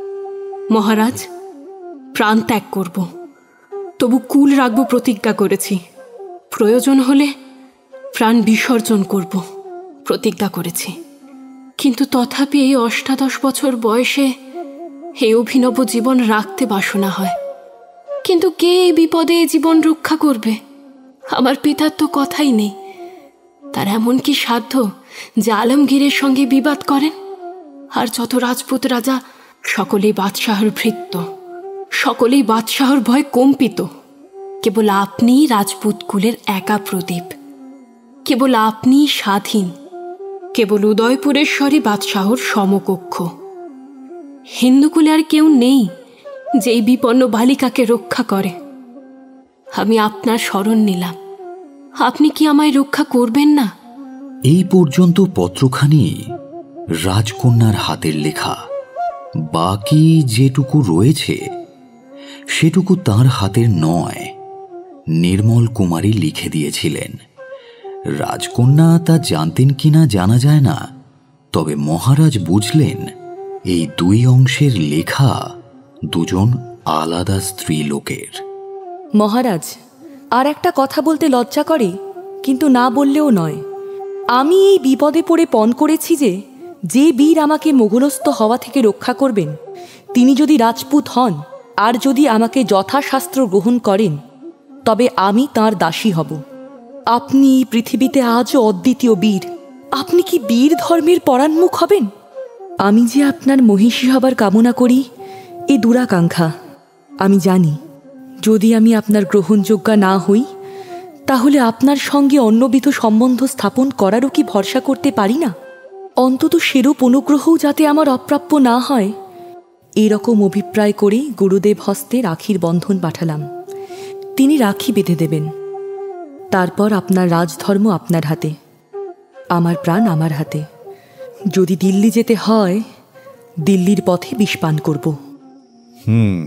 মহারাজ, প্রাণ ত্যাগ করব, তবু কুল রাখব প্রতিজ্ঞা করেছি। প্রয়োজন হলে প্রাণ বিসর্জন করব প্রতিজ্ঞা করেছি। কিন্তু তথাপি এই অষ্টাদশ বছর বয়সে এই অভিনব জীবন রাখতে বাসনা হয়। কিন্তু কে এই বিপদে এই জীবন রক্ষা করবে? আমার পিতার তো কথাই নেই। তার এমন কি সাধ্য যে আলমগীরের সঙ্গে বিবাদ করেন? আর যত রাজপুত রাজা সকলেই বাদশাহর ভৃত্য, সকলেই বাদশাহর ভয় কম্পিত। কেবল আপনিই রাজপুত কুলের একা প্রদীপ, কেবল আপনিই স্বাধীন, কেবল উদয়পুরেশ্বরই বাদশাহর সমকক্ষ। হিন্দুকুলে আর কেউ নেই যে এই বিপন্ন বালিকাকে রক্ষা করে। আমি আপনার শরণ নিলাম, আপনি কি আমায় রক্ষা করবেন না? এই পর্যন্ত পত্রখানি রাজকন্যার হাতের লেখা। বাকি যেটুকু রয়েছে সেটুকু তার হাতের নয়, নির্মল কুমারী লিখে দিয়েছিলেন। রাজকন্যা তা জানতেন কিনা জানা যায় না, তবে মহারাজ বুঝলেন এই দুই অংশের লেখা দুজন আলাদা স্ত্রী লোকের। মহারাজ, আর একটা কথা বলতে লজ্জা করে, কিন্তু না বললেও নয়। আমি এই বিপদে পড়ে পণ করেছি যে যে বীর আমাকে মোগলস্থ হওয়া থেকে রক্ষা করবেন তিনি যদি রাজপুত হন আর যদি আমাকে যথাশাস্ত্র গ্রহণ করেন তবে আমি তাঁর দাসী হব। আপনি পৃথিবীতে আজও অদ্বিতীয় বীর। আপনি কি বীর ধর্মের পরান্মুখ হবেন? আমি যে আপনার মহিষী হবার কামনা করি এ দুরাকাঙ্ক্ষা। আমি জানি যদি আমি আপনার গ্রহণযোগ্যা না হই তাহলে আপনার সঙ্গে অন্যবিধ সম্বন্ধ স্থাপন করারও কি ভরসা করতে পারি না? অন্তত সেরূপ অনুগ্রহও যাতে আমার অপ্রাপ্য না হয় এরকম অভিপ্রায় করেই গুরুদেব হস্তে রাখির বন্ধন পাঠালাম। তিনি রাখি বেঁধে দেবেন। তারপর আপনার রাজধর্ম আপনার হাতে, আমার প্রাণ আমার হাতে। যদি দিল্লি যেতে হয় দিল্লির পথে বিষপান করব। হুম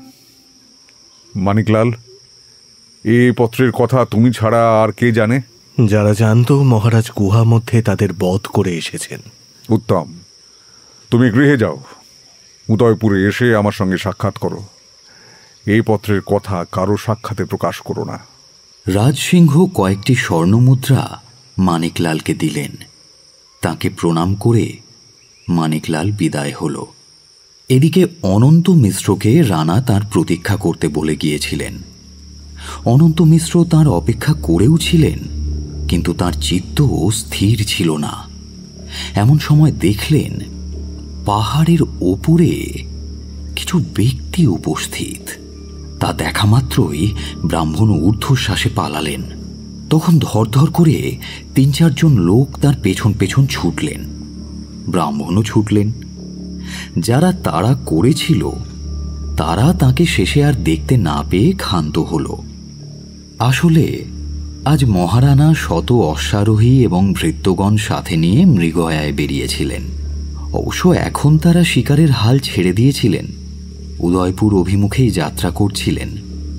মানিকলাল, এ পত্রের কথা তুমি ছাড়া আর কে জানে? যারা জানতো মহারাজ গুহা মধ্যে তাদের বধ করে এসেছেন। উত্তম। তো তুমি গৃহে যাও, উদয়পুরে এসে আমার সঙ্গে সাক্ষাৎ করো। এই পত্রের কথা কারো সাক্ষাতে প্রকাশ করো না। রাজসিংহ কয়েকটি স্বর্ণমুদ্রা মানিকলালকে দিলেন। তাকে প্রণাম করে মানিকলাল বিদায় হল। এদিকে অনন্ত মিশ্রকে রানা তার প্রতীক্ষা করতে বলে গিয়েছিলেন। অনন্ত মিশ্র তার অপেক্ষা করেও ছিলেন, কিন্তু তার চিত্ত স্থির ছিল না। এমন সময় দেখলেন পাহাড়ের ওপরে কিছু ব্যক্তি উপস্থিত। তা দেখা মাত্রই ব্রাহ্মণ ঊর্ধ্বশ্বাসে পালালেন। তখন ধরধর করে তিন চারজন লোক তার পেছন পেছন ছুটলেন। ব্রাহ্মণও ছুটলেন। যারা তাড়া করেছিল তারা তাকে শেষে আর দেখতে না পেয়ে ক্ষান্ত হল। আসলে আজ মহারানা শত অশ্বারোহী এবং ভৃত্যগণ সাথে নিয়ে মৃগয়ায় বেরিয়েছিলেন। অবশ্য এখন তারা শিকারের হাল ছেড়ে দিয়েছিলেন, উদয়পুর অভিমুখেই যাত্রা করছিলেন।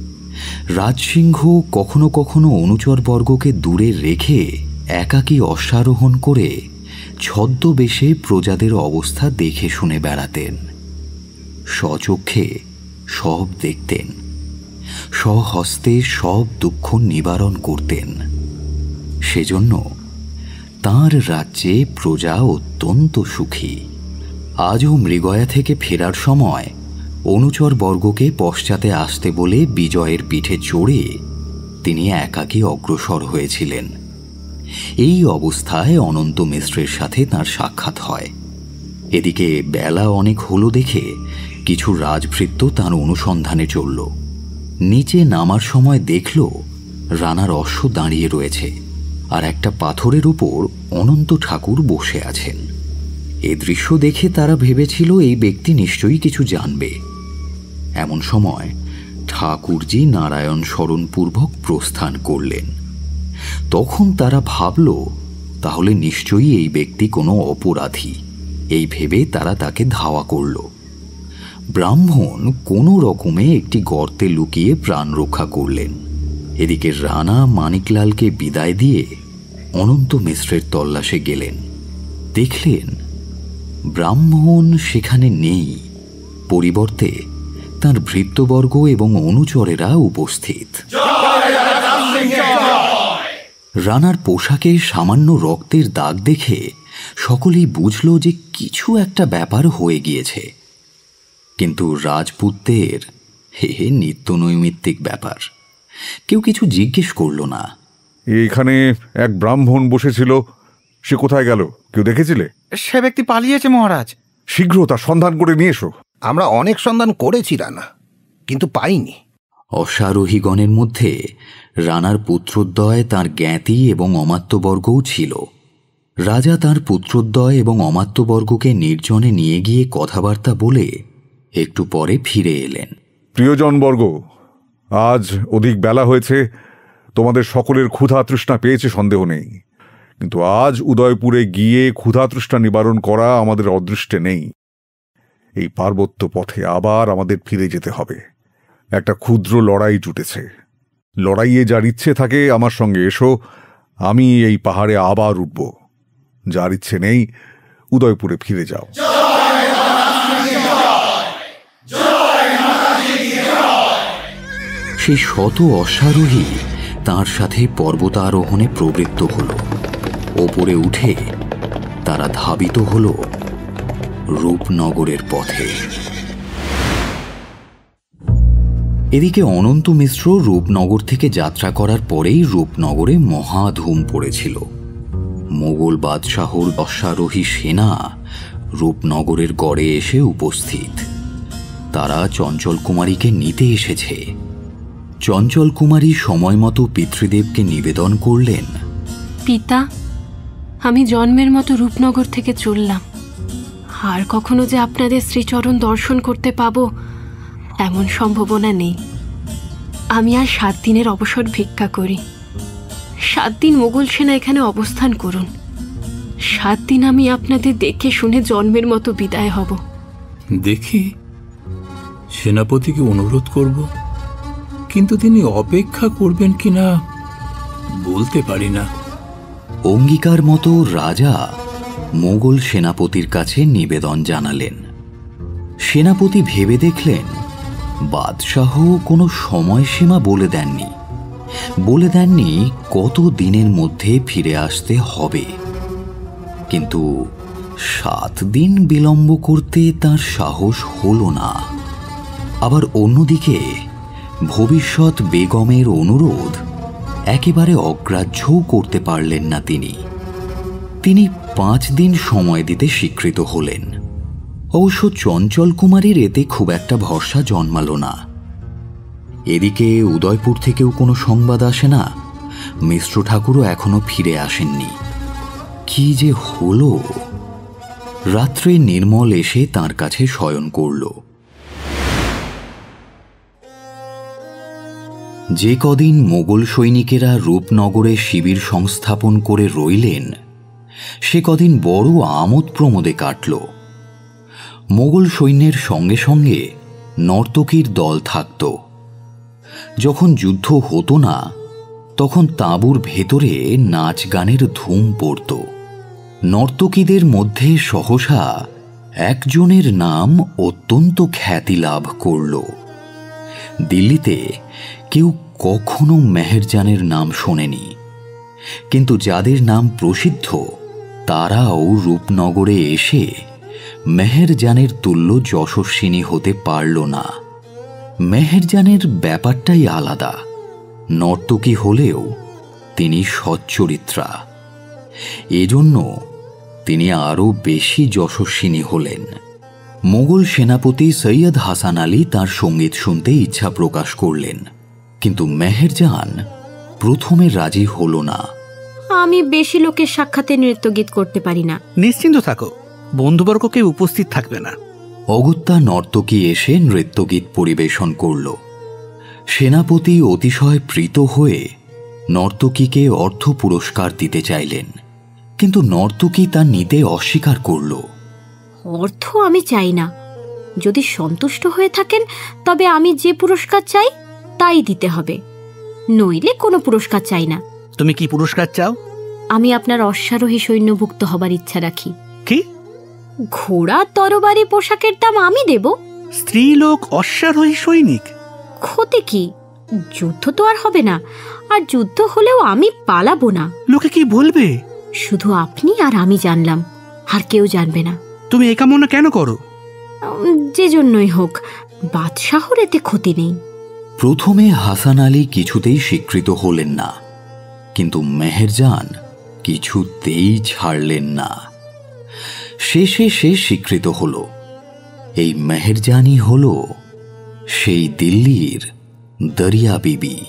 রাজসিংহ কখনো কখনো অনুচরবর্গকে দূরে রেখে একাকী অশ্বারোহণ করে ছদ্মবেশে প্রজাদের অবস্থা দেখে শুনে বেড়াতেন। স্বচক্ষে সব দেখতেন, স্বহস্তে সব দুঃখ নিবারণ করতেন। সেজন্য তাঁর রাজ্যে প্রজা অত্যন্ত সুখী। আজও মৃগয়া থেকে ফেরার সময় অনুচর বর্গকে পশ্চাতে আসতে বলে বিজয়ের পিঠে চড়ে তিনি একাকী অগ্রসর হয়েছিলেন। এই অবস্থায় অনন্ত মিশ্রের সাথে তার সাক্ষাৎ হয়। এদিকে বেলা অনেক হলো দেখে কিছু রাজভৃত্য তার অনুসন্ধানে চলল। নিচে নামার সময় দেখল রানার অশ্ব দাঁড়িয়ে রয়েছে, আর একটা পাথরের উপর অনন্ত ঠাকুর বসে আছেন। এ দৃশ্য দেখে তারা ভেবেছিল এই ব্যক্তি নিশ্চয়ই কিছু জানবে। এমন সময় ঠাকুরজি নারায়ণ স্মরণপূর্বক প্রস্থান করলেন। তখন তারা ভাবল তাহলে নিশ্চয়ই এই ব্যক্তি কোনো অপরাধী। এই ভেবে তারা তাকে ধাওয়া করল। ব্রাহ্মণ কোনো রকমে একটি গর্তে লুকিয়ে প্রাণ রক্ষা করলেন। এদিকে রানা মানিকলালকে বিদায় দিয়ে অনন্ত মিশ্রের তল্লাশে গেলেন। দেখলেন ব্রাহ্মণ সেখানে নেই, পরিবর্তে তার ভৃত্যবর্গ এবং অনুচরেরা উপস্থিত। রানার পোশাকে সামান্য রক্তের দাগ দেখে সকলেই বুঝল যে কিছু একটা ব্যাপার হয়ে গিয়েছে। কিন্তু রাজপুতদের হে হে নিত্য নৈমিত্তিক ব্যাপার, কেউ কিছু জিজ্ঞেস করল না। এখানে এক ব্রাহ্মণ বসেছিল, সে কোথায় গেল? কেউ দেখেছিলে? সে ব্যক্তি পালিয়েছে মহারাজ। শীঘ্র তার সন্ধান করে নিয়ে এসো। আমরা অনেক সন্ধান করেছি রানা, কিন্তু পাইনি। অশ্বারোহীগণের মধ্যে রানার পুত্রদ্বয় তাঁর জ্ঞাতি এবং অমাত্যবর্গও ছিল। রাজা তাঁর পুত্রদ্বয় এবং অমাত্যবর্গকে নির্জনে নিয়ে গিয়ে কথাবার্তা বলে একটু পরে ফিরে এলেন। প্রিয়জনবর্গ, আজ অধিক বেলা হয়েছে, তোমাদের সকলের ক্ষুধা তৃষ্ণা পেয়েছে সন্দেহ নেই, কিন্তু আজ উদয়পুরে গিয়ে ক্ষুধা তৃষ্ণা নিবারণ করা আমাদের অদৃষ্টে নেই। এই পার্বত্য পথে আবার আমাদের ফিরে যেতে হবে। একটা ক্ষুদ্র লড়াই জুটেছে। লড়াইয়ে যার ইচ্ছে থাকে আমার সঙ্গে এসো, আমি এই পাহাড়ে আবার উঠব। যার ইচ্ছে নেই উদয়পুরে ফিরে যাও। সেই শত অশ্বারোহী তাঁর সাথে পর্বতারোহণে প্রবৃত্ত হল। ওপরে উঠে তারা ধাবিত হল রূপনগরের পথে। এদিকে অনন্ত মিশ্র রূপনগর থেকে যাত্রা করার পরেই রূপনগরে মহাধুম পড়েছিল। মোগল বাদশাহর অশ্বারোহী সেনা রূপনগরের গড়ে এসে উপস্থিত। তারা চঞ্চল কুমারীকে নিতে এসেছে। চঞ্চল কুমারী সময় মতো পিতৃদেবকে নিবেদন করলেন, পিতা, আমি জন্মের মতো রূপনগর থেকে চললাম। আর কখনো যে আপনাদের শ্রীচরণ দর্শন করতে পাবো এমন সম্ভাবনা নেই। আমি আর সাত দিনের অবসর ভিক্ষা করি। সাত দিন মোগল সেনা এখানে অবস্থান করুন। সাত দিন আমি আপনাদের দেখে শুনে জন্মের মতো বিদায় হব। দেখি, সেনাপতিকে অনুরোধ করব, কিন্তু তিনি অপেক্ষা করবেন কিনা বলতে পারি না। অঙ্গীকার মতো রাজা মোগল সেনাপতির কাছে নিবেদন জানালেন। সেনাপতি ভেবে দেখলেন বাদশাহ কোনো সময়সীমা বলে দেননি, বলে দেননি কত দিনের মধ্যে ফিরে আসতে হবে। কিন্তু সাত দিন বিলম্ব করতে তার সাহস হল না। আবার অন্যদিকে ভবিষ্যৎ বেগমের অনুরোধ একেবারে অগ্রাহ্যও করতে পারলেন না তিনি। তিনি পাঁচ দিন সময় দিতে স্বীকৃত হলেন। অবশ্য চঞ্চল কুমারীর এতে খুব একটা ভরসা জন্মালো না। এদিকে উদয়পুর থেকেও কোনো সংবাদ আসে না, মিশ্র ঠাকুরও এখনো ফিরে আসেননি। কি যে হলো! রাত্রে নির্মল এসে তার কাছে শয়ন করল। যে কদিন মোগল সৈনিকেরা রূপনগরে শিবির সংস্থাপন করে রইলেন, সে কদিন বড় আমোদ প্রমোদে কাটল। মোগল সৈন্যের সঙ্গে সঙ্গে নর্তকীর দল থাকত। যখন যুদ্ধ হতো না, তখন তাঁবুর ভেতরে নাচ গানের ধুম পড়ত। নর্তকীদের মধ্যে সহসা একজনের নাম অত্যন্ত খ্যাতি লাভ করল। দিল্লিতে কেউ কখনো মেহেরজানের নাম শোনেনি, কিন্তু যাদের নাম প্রসিদ্ধ তারাও রূপনগরে এসে মেহেরজানের তুল্য যশস্বিনী হতে পারল না। মেহেরজানের ব্যাপারটাই আলাদা। নর্তকী হলেও তিনি সচ্চরিত্রা, এজন্য তিনি আরও বেশি যশস্বিনী হলেন। মোগল সেনাপতি সৈয়দ হাসান আলী তার সঙ্গীত শুনতে ইচ্ছা প্রকাশ করলেন, কিন্তু মেহেরজান প্রথমে রাজি হল না। আমি বেশি লোকের সাক্ষাতে নৃত্যগীত করতে পারি না। নিশ্চিন্ত থাকো, বন্ধুবর্গ কেউ উপস্থিত থাকবে না। অগত্যা নর্তকী এসে নৃত্যগীত পরিবেশন করল। সেনাপতি অতিশয় প্রীত হয়ে নর্তকীকে অর্থ পুরস্কার দিতে চাইলেন, কিন্তু নর্তকী তা নিতে অস্বীকার করল। অর্থ আমি চাই না। যদি সন্তুষ্ট হয়ে থাকেন তবে আমি যে পুরস্কার চাই তাই দিতে হবে, নইলে কোনো পুরস্কার চাই না। তুমি কি পুরস্কার চাও? আমি আপনার অশ্বারোহী সৈন্যভুক্ত হবার ইচ্ছা রাখি। কি? ঘোড়া তরবারি পোশাকের দাম আমি দেব? স্ত্রীলোক অশ্বারোহী সৈনিক? ক্ষতি কি? যুদ্ধ তো আর হবে না, আর যুদ্ধ হলেও আমি পালাবো না। লোকে কি বলবে? শুধু আপনি আর আমি জানলাম, আর কেউ জানবে না। তুমি এ কামনা কেন করো? যে জন্যই হোক, বাদশাহর এতে ক্ষতি নেই। প্রথমে হাসান আলী কিছুতেই স্বীকৃত হলেন না, কিন্তু মেহেরজান কিছুতেই ছাড়লেন না। শেষে সে স্বীকৃত হল। এই মেহেরজানই হল সেই দিল্লির দরিয়া বিবি।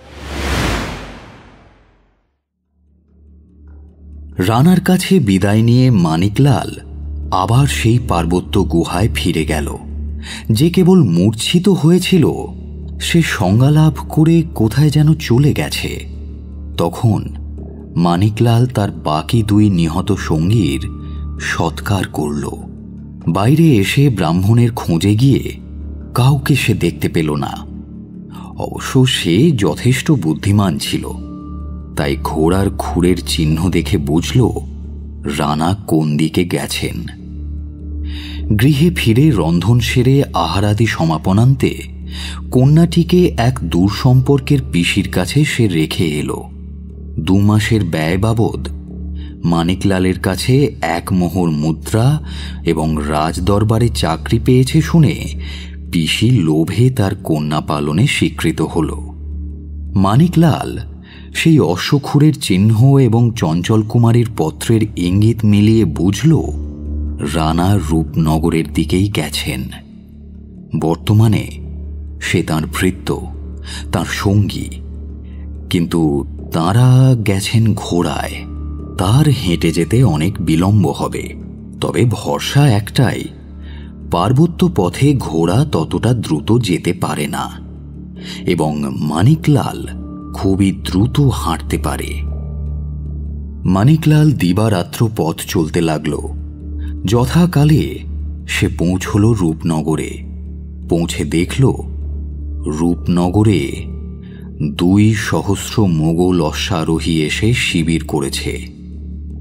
রানার কাছে বিদায় নিয়ে মানিকলাল আবার সেই পার্বত্য গুহায় ফিরে গেল। যে কেবল মূর্ছিত হয়েছিল সে সংজ্ঞালাভ করে কোথায় যেন চলে গেছে। তখন মানিকলাল তার বাকি দুই নিহত সঙ্গীর সৎকার করল। বাইরে এসে ব্রাহ্মণের খোঁজে গিয়ে কাউকে সে দেখতে পেল না। অবশ্য সে যথেষ্ট বুদ্ধিমান ছিল, তাই ঘোড়ার খুরের চিহ্ন দেখে বুঝল রানা কোন দিকে গেছেন। গৃহে ফিরে রন্ধন সেরে আহারাদি সমাপনান্তে কন্যাটিকে এক দূর সম্পর্কের পিসির কাছে সে রেখে এলো। দু মাসের ব্যয় বাবদ মানিকলালের কাছে এক মোহর মুদ্রা এবং রাজদরবারে চাকরি পেয়েছে শুনে পিসি লোভে তার কন্যা পালনে স্বীকৃত হল। মানিকলাল সেই অশ্বক্ষুরের চিহ্ন এবং চঞ্চল কুমারীর পত্রের ইঙ্গিত মিলিয়ে বুঝল রানা রূপনগরের দিকেই গেছেন। বর্তমানে সে তাঁর ভৃত্য, তাঁর সঙ্গী, কিন্তু তাঁরা গেছেন ঘোড়ায়। তার হেঁটে যেতে অনেক বিলম্ব হবে, তবে ভরসা একটাই, পার্বত্য পথে ঘোড়া ততটা দ্রুত যেতে পারে না এবং মানিকলাল খুবই দ্রুত হাঁটতে পারে। মানিকলাল দিবারাত্র পথ চলতে লাগল। যথাকালে সে পৌঁছল রূপনগরে। পৌঁছে দেখল রূপনগরে দুই সহস্র মোগল অশ্বারোহী এসে শিবির করেছে।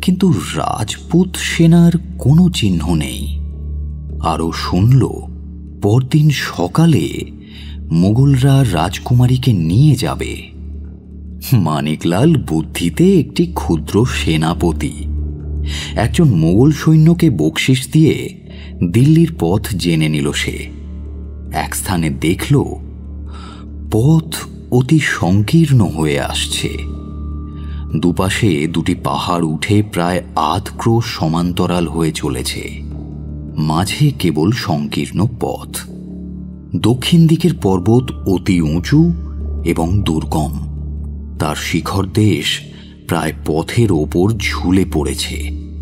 কিন্তু রাজপুত সেনার কোনো চিহ্ন নেই। আরও শুনল পরদিন সকালে মোগলরা রাজকুমারীকে নিয়ে যাবে। মানিকলাল বুদ্ধিতে একটি ক্ষুদ্র সেনাপতি, একজন মোগল সৈন্যকে বকশিস দিয়ে দিল্লির পথ জেনে নিল। সে এক স্থানে দেখল পথ অতি সংকীর্ণ হয়ে আসছে। দুপাশে দুটি পাহাড় উঠে প্রায় আধ ক্রোশ সমান্তরাল হয়ে চলেছে, মাঝে কেবল সংকীর্ণ পথ। দক্ষিণ দিকের পর্বত অতি উঁচু এবং দুর্গম, তার শিখর দেশ প্রায় পথের ওপর ঝুলে পড়েছে।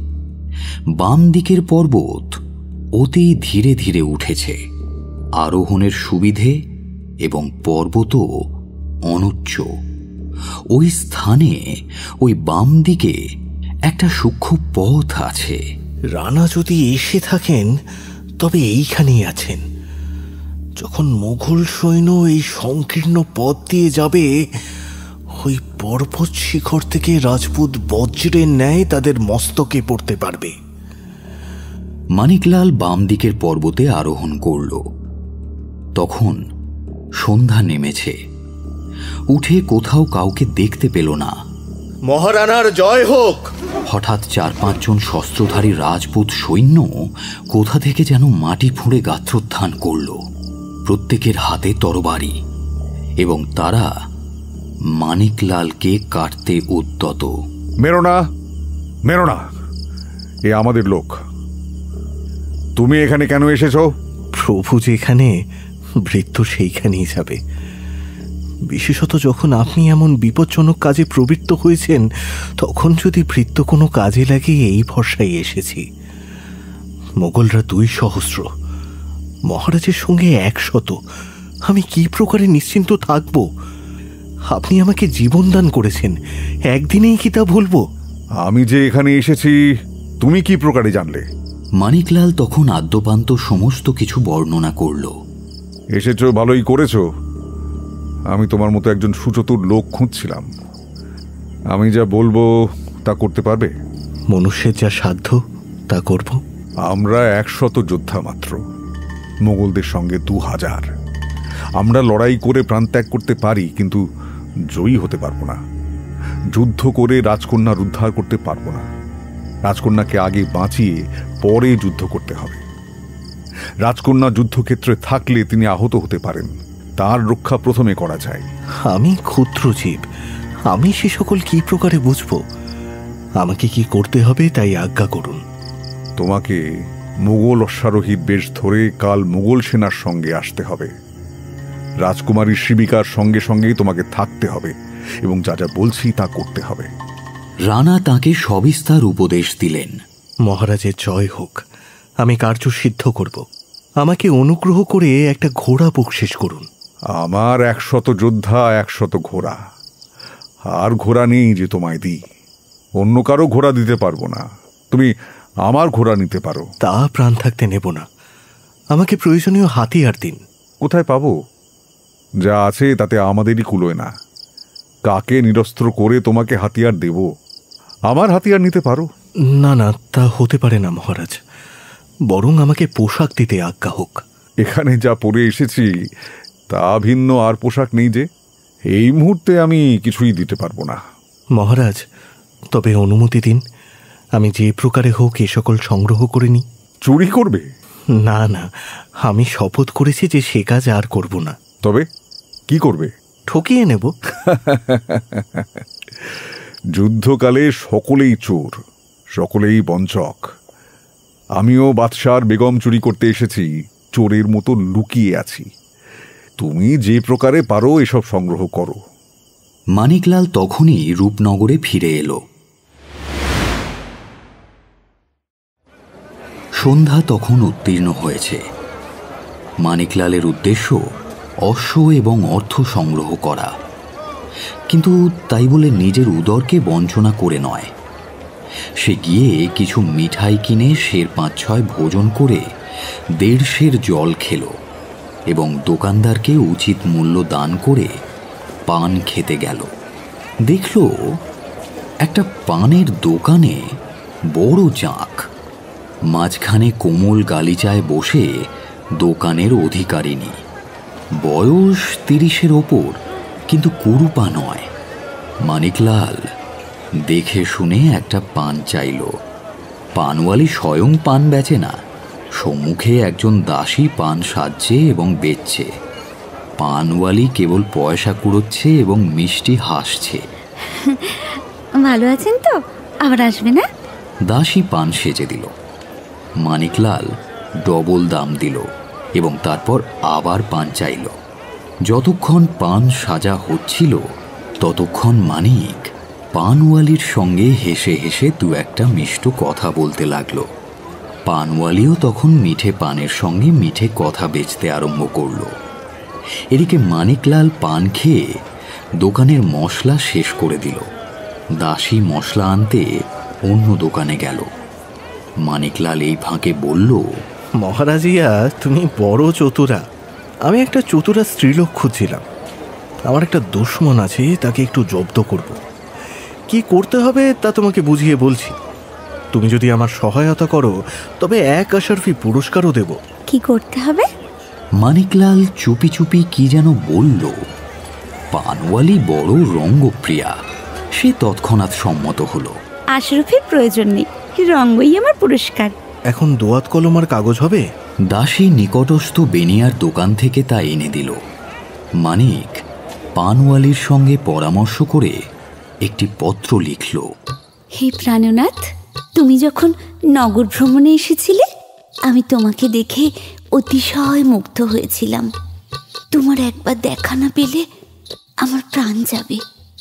বাম দিকের পর্বত অতি ধীরে ধীরে উঠেছে, আরোহণের সুবিধে এবং পর্বতও অনুচ্চ। ওই স্থানে ওই বাম দিকে একটা সূক্ষ্ম পথ আছে। রানা যদি এসে থাকেন তবে এইখানেই আছেন। যখন মোগল সৈন্য এই সংকীর্ণ পথ দিয়ে যাবে, ওই পর্বত শিখর থেকে রাজপুত বজ্রের ন্যায় তাদের মস্তকে পড়তে পারবে। মানিকলাল বাম দিকের পর্বতে আরোহণ করল। তখন সন্ধ্যা নেমেছে। উঠে কোথাও কাউকে দেখতে পেল না। মহারানার জয় হোক! হঠাৎ চার পাঁচজন শস্ত্রধারী রাজপুত সৈন্য কোথা থেকে যেন মাটি ফুঁড়ে গাত্রোত্থান করল। প্রত্যেকের হাতে তরবারি, এবং তারা মানিকলালকে কাটতে উদ্যত। মেরো না, মেরো না, এ আমাদের লোক। তুমি এখানে কেন এসেছ? প্রভু যেখানে, ভৃত্য সেইখানেই যাবে। বিশেষত যখন আপনি এমন বিপজ্জনক কাজে প্রবৃত্ত হয়েছেন, তখন যদি ভৃত্য কোনো কাজে লাগে এই ভরসায় এসেছি। মোগলরা দুই সহস্র, মহারাজের সঙ্গে একশত। আমি কি প্রকারে নিশ্চিন্ত থাকব? আপনি আমাকে জীবন দান করেছেন, একদিনেই কি তা ভুলবো? আমি যে এখানে এসেছি তুমি কি প্রকারে জানলে? মানিকলাল তখন আদ্যপান্ত সমস্ত কিছু বর্ণনা করল। এসেছ, ভালোই করেছ। আমি তোমার মতো একজন সুচতুর লোক খুঁজছিলাম। আমি যা বলবো তা করতে পারবে? মনুষ্যের যা সাধ্য তা করব। আমরা একশত যোদ্ধা মাত্র, মোগলদের সঙ্গে দু হাজার। আমরা লড়াই করে প্রাণত্যাগ করতে পারি, কিন্তু জয়ী হতে পারবো না। যুদ্ধ করে রাজকন্যার উদ্ধার করতে পারবো না। রাজকন্যাকে আগে বাঁচিয়ে পরে যুদ্ধ করতে হবে। রাজকন্যা যুদ্ধক্ষেত্রে থাকলে তিনি আহত হতে পারেন, তার রক্ষা প্রথমে করা যায়। আমি ক্ষুদ্র জীব, আমি সে সকল কি প্রকারে বুঝবো? আমাকে কি করতে হবে তাই আজ্ঞা করুন। তোমাকে মোগল অশ্বারোহীর বেশ ধরে কাল মোগল সেনার সঙ্গে আসতে হবে। রাজকুমারী শিবিকার সঙ্গে সঙ্গেই তোমাকে থাকতে হবে এবং যা যা বলছি তা করতে হবে। রানা তাকে সবিস্তার উপদেশ দিলেন। মহারাজের জয় হোক, আমি কার্য সিদ্ধ করব। আমাকে অনুগ্রহ করে একটা ঘোড়া বকশিস করুন। আমার একশত যোদ্ধা, একশত ঘোড়া। আর ঘোড়া নেই যে তোমায় দিই। অন্য কারো ঘোড়া দিতে পারবো না, তুমি আমার ঘোড়া নিতে পারো। তা প্রাণ থাকতে নেব না। আমাকে প্রয়োজনীয় হাতিয়ার দিন। কোথায় পাবো? যা আছে তাতে আমাদেরই কুলোয় না। কাকে নিরস্ত্র করে তোমাকে হাতিয়ার দেব? আমার হাতিয়ার নিতে পারো? না না, তা হতে পারে না মহারাজ। বরং আমাকে পোশাক দিতে আজ্ঞা হোক। এখানে যা পরে এসেছি তা ভিন্ন আর পোশাক নেই যে। এই মুহূর্তে আমি কিছুই দিতে পারবো না। মহারাজ, তবে অনুমতি দিন, আমি যে প্রকারে হোক এ সকল সংগ্রহ করে নিই। চুরি করবে? না না, আমি শপথ করেছি যে সে কাজ আর করব না। তবে কি করবে? ঠকিয়ে নেব। যুদ্ধকালে সকলেই চোর, সকলেই বঞ্চক। আমিও বাদশার বেগম চুরি করতে এসেছি, চোরের মতো লুকিয়ে আছি। তুমি যে প্রকারে পারো এসব সংগ্রহ করো। মানিকলাল তখনই রূপনগরে ফিরে এলো। সন্ধ্যা তখন উত্তীর্ণ হয়েছে। মানিকলালের উদ্দেশ্য অশ্ব এবং অর্থ সংগ্রহ করা, কিন্তু তাই বলে নিজের উদরকে বঞ্চনা করে নয়। সে গিয়ে কিছু মিঠাই কিনে সের পাঁচ ছয় ভোজন করে দেড় সের জল খেল এবং দোকানদারকে উচিত মূল্য দান করে পান খেতে গেল। দেখল একটা পানের দোকানে বড় জাঁক, মাঝখানে কোমল গালিচায় বসে দোকানের অধিকারিণী। বয়স তিরিশের ওপর, কিন্তু কুরুপা নয়। মানিকলাল দেখে শুনে একটা পান চাইল। পানওয়ালি স্বয়ং পান বেচে না, সম্মুখে একজন দাসী পান সাজছে এবং বেচছে। পানওয়ালি কেবল পয়সা কুড়োচ্ছে এবং মিষ্টি হাসছে। ভালো আছেন তো? আবার আসবে না? দাসী পান সেজে দিল। মানিকলাল ডবল দাম দিল এবং তারপর আবার পান চাইল। যতক্ষণ পান সাজা হচ্ছিল ততক্ষণ মানিক পানওয়ালির সঙ্গে হেসে হেসে দু একটা মিষ্ট কথা বলতে লাগলো। পানওয়ালিও তখন মিঠে পানের সঙ্গে মিঠে কথা বেচতে আরম্ভ করল। এদিকে মানিকলাল পান খেয়ে দোকানের মশলা শেষ করে দিল। দাসী মশলা আনতে অন্য দোকানে গেল। মানিকলাল এই ফাঁকে বলল, মহারাজিয়া, তুমি বড় চতুরা। আমি একটা চতুরা স্ত্রীলোক খুঁজছিলাম। আমার একটা দুশ্মন আছে, তাকে একটু জব্দ করব। কি করতে হবে তা তোমাকে বুঝিয়ে বলছি। তুমি যদি আমার সহায়তা করো তবে এক আশারফি পুরস্কারও দেব। কি করতে হবে? মানিকলাল চুপি চুপি কি যেন বলল। পানওয়ালি বড় রঙ্গপ্রিয়া, সে তৎক্ষণাৎ সম্মত হলো। আশরাফির প্রয়োজন নেই, রঙ্গই আমার পুরস্কার। এখন দোয়াত কলম আর কাগজ হবে? দাসী নিকটস্থ বেনিয়ার দোকান থেকে তা এনে দিল। মানিক পানওয়ালির সঙ্গে পরামর্শ করে একটি পত্র লিখল। হে প্রাণনাথ, তুমি যখন নগর ভ্রমণে এসেছিলে আমি তোমাকে দেখে অতিশয় মুগ্ধ হয়েছিলাম। তোমার একবার দেখা না পেলে আমার প্রাণ যাবে।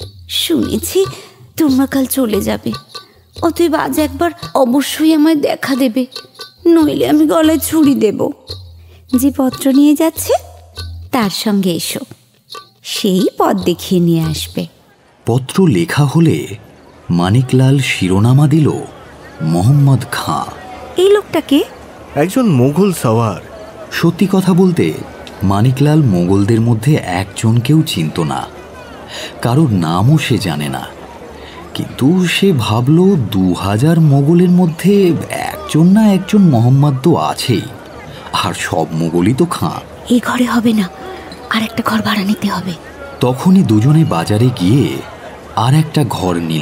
শুনেছি তোমরা কাল চলে যাবে, অতএব আজ একবার অবশ্যই আমায় দেখা দেবে, নইলে আমি গলায় ছুরি দেব। যে পত্র নিয়ে যাচ্ছে তার সঙ্গে এসো, সেই পথ দেখিয়ে নিয়ে আসবে। পত্র লেখা হলে মানিকলাল শিরোনামা দিল মোহাম্মদ খাঁ। এই লোকটাকে? একজন মোগল সওয়ার। সত্যি কথা বলতে মানিকলাল মোগলদের মধ্যে একজনকেও চিনত না, কারোর নামও সে জানে না। কিন্তু সে ভাবল দু হাজার মোগলের মধ্যে একজন না একজন মোহাম্মদ তো আছেই, আর সব মোগলই তো খাঁ। এই ঘরে হবে না, আর একটা ঘর ভাড়া নিতে হবে। তখনই দুজনে বাজারে গিয়ে আর একটা ঘর নিল।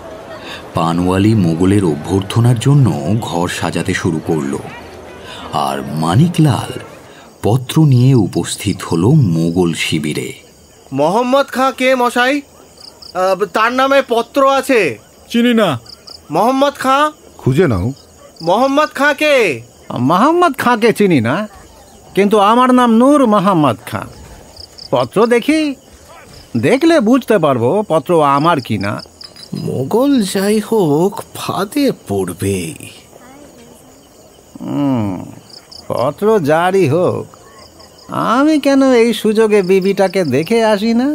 পানওয়ালি মোগলের অভ্যর্থনার জন্য ঘর সাজাতে শুরু করল, আর মানিকলাল পত্র নিয়ে উপস্থিত হলো মোগল শিবিরে। মোহাম্মদ খাঁ কে মশাই? তার নামে পত্র আছে। চিনি না। মোহাম্মদ খাঁ খুঁজে নাও। মোহাম্মদ খাঁ কে? মোহাম্মদ খাঁকে চিনি না, কিন্তু আমার নাম নূর মোহাম্মদ খাঁ। পত্র দেখি, দেখলে বুঝতে পারবো পত্র আমার কিনা। মোগল যাই হোক, ফাঁদে পড়বে। হুম, পত্র জারি হোক, আমি কেন এই সুযোগে বিবিটাকে দেখে আসি না?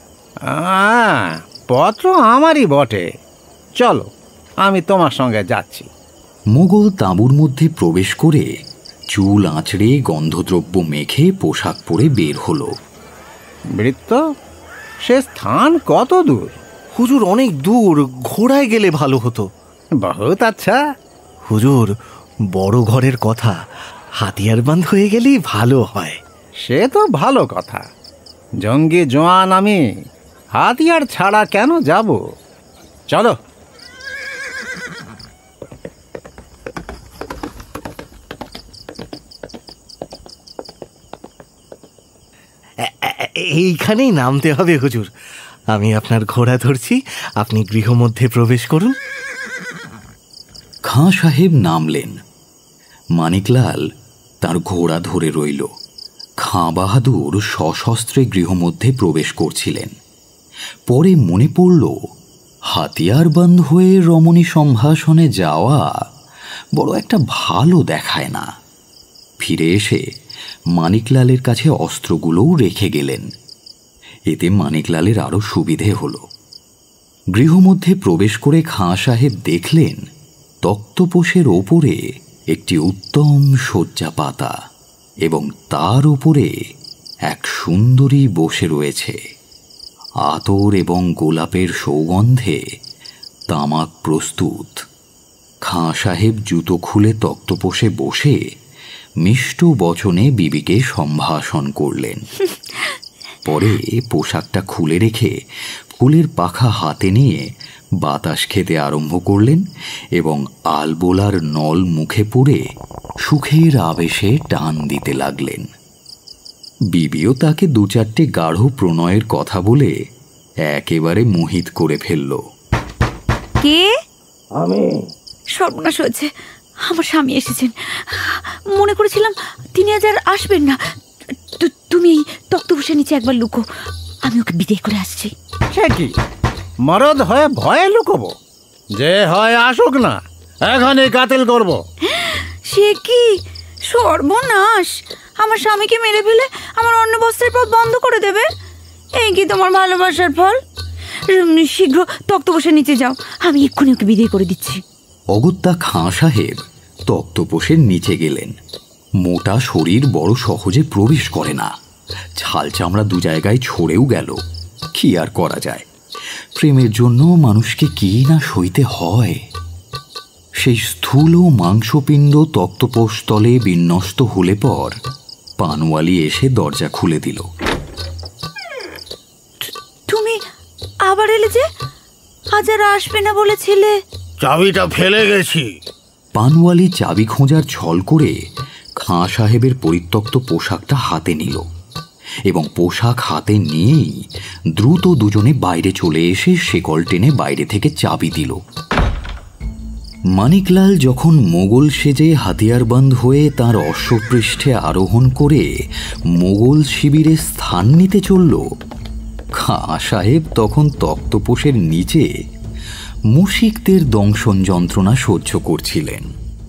পত্র আমারই বটে, চলো আমি তোমার সঙ্গে যাচ্ছি। মোগল তাঁবুর মধ্যে প্রবেশ করে চুল আঁচড়ে গন্ধদ্রব্য মেখে পোশাক পরে বের হলো। বৃত্ত, সে স্থান কত দূর? হুজুর, অনেক দূর, ঘোড়ায় গেলে ভালো হতো। বহুত আচ্ছা। হুজুর, বড় ঘরের কথা, হাতিয়ার বান্ধ হয়ে গেলেই ভালো হয়। সে তো ভালো কথা, জঙ্গি জোয়ান আমি, হাতিয়ার ছাড়া কেন যাব? চলো। এইখানেই নামতে হবে হুজুর। আমি আপনার ঘোড়া ধরছি, আপনি গৃহমধ্যে প্রবেশ করুন। খাঁ সাহেব নামলেন। মানিকলাল তার ঘোড়া ধরে রইল। খাঁ বাহাদুর সশস্ত্রে গৃহমধ্যে প্রবেশ করছিলেন। পরে মনে পড়ল, হাতিয়ার বান্ধ হয়ে রমণী সম্ভাষণে যাওয়া বড় একটা ভালো দেখায় না। ফিরে এসে মানিকলালের কাছে অস্ত্রগুলোও রেখে গেলেন। এতে মানিকলালের আরও সুবিধে হল। গৃহমধ্যে প্রবেশ করে খাঁ সাহেব দেখলেন তক্তপোষের ওপরে একটি উত্তম শয্যা পাতা এবং তার উপরে এক সুন্দরী বসে রয়েছে। আতর এবং গোলাপের সৌগন্ধে তামাক প্রস্তুত। খাঁ সাহেব জুতো খুলে তক্তপোষে বসে মিষ্ট বচনে বিবিকে সম্ভাষণ করলেন। পরে পোশাকটা খুলে রেখে ফুলের পাখা হাতে নিয়ে বাতাস খেতে আরম্ভ করলেন এবং আলবোলার নল মুখে পুরে সুখের আবেশে টান দিতে লাগলেন। বিবিও তাকে দু চারটে গাঢ় প্রণয়ের কথা বলে একেবারে মোহিত করে ফেলল। কে? আমি। সর্বনাশ হয়েছে, আমার স্বামী এসেছেন। মনে করেছিলাম তিনি আজ আর আসবেন না। তুমি এই তক্তপোষের নিচে একবার লুকো, আমি ওকে বিদায় করে আসছি। সে কি মরদ হয়ে ভয়ে লুকোবো? যে হয় আসুক না, এখনই কাতিল করব। সে কি সর্বনাশ! আমার স্বামীকে মেরে ফেলে আমার অন্ন বস্ত্রের পথ বন্ধ করে দেবে? এই কি তোমার ভালোবাসার ফল? শীঘ্র তক্তপোষের নিচে যাও, আমি এক্ষুনি ওকে বিদায় করে দিচ্ছি। অগত্যা খাঁ সাহেব তক্তপোষের নিচে গেলেন। মোটা শরীর বড় সহজে প্রবেশ করে না, ছাল চামড়া দু জায়গায় ছড়েও গেল। কি আর করা যায়, প্রেমের জন্য মানুষকে কি না সইতে হয়। সেই স্থূল মাংসপিণ্ড তক্তপোষ তলে বিন্যস্ত হলে পর পানওয়ালি এসে দরজা খুলে দিল। তুমি আবার এলে যে? আজ আর আসবে না বলেছিলে। চাবিটা ফেলে গেছি। পানওয়ালি চাবি খোঁজার ছল করে খাঁ সাহেবের পরিত্যক্ত পোশাকটা হাতে নিল এবং পোশাক হাতে নিয়েই দ্রুত দুজনে বাইরে চলে এসে শেকল টেনে বাইরে থেকে চাবি দিল। মানিকলাল যখন মোগল সেজে হাতিয়ারবন্দ হয়ে তার অশ্বপৃষ্ঠে আরোহণ করে মোগল শিবিরে স্থান নিতে চলল, খাঁ সাহেব তখন তক্তপোষের নিচে মুশিকদের দংশন যন্ত্রণা সহ্য করছিলেন।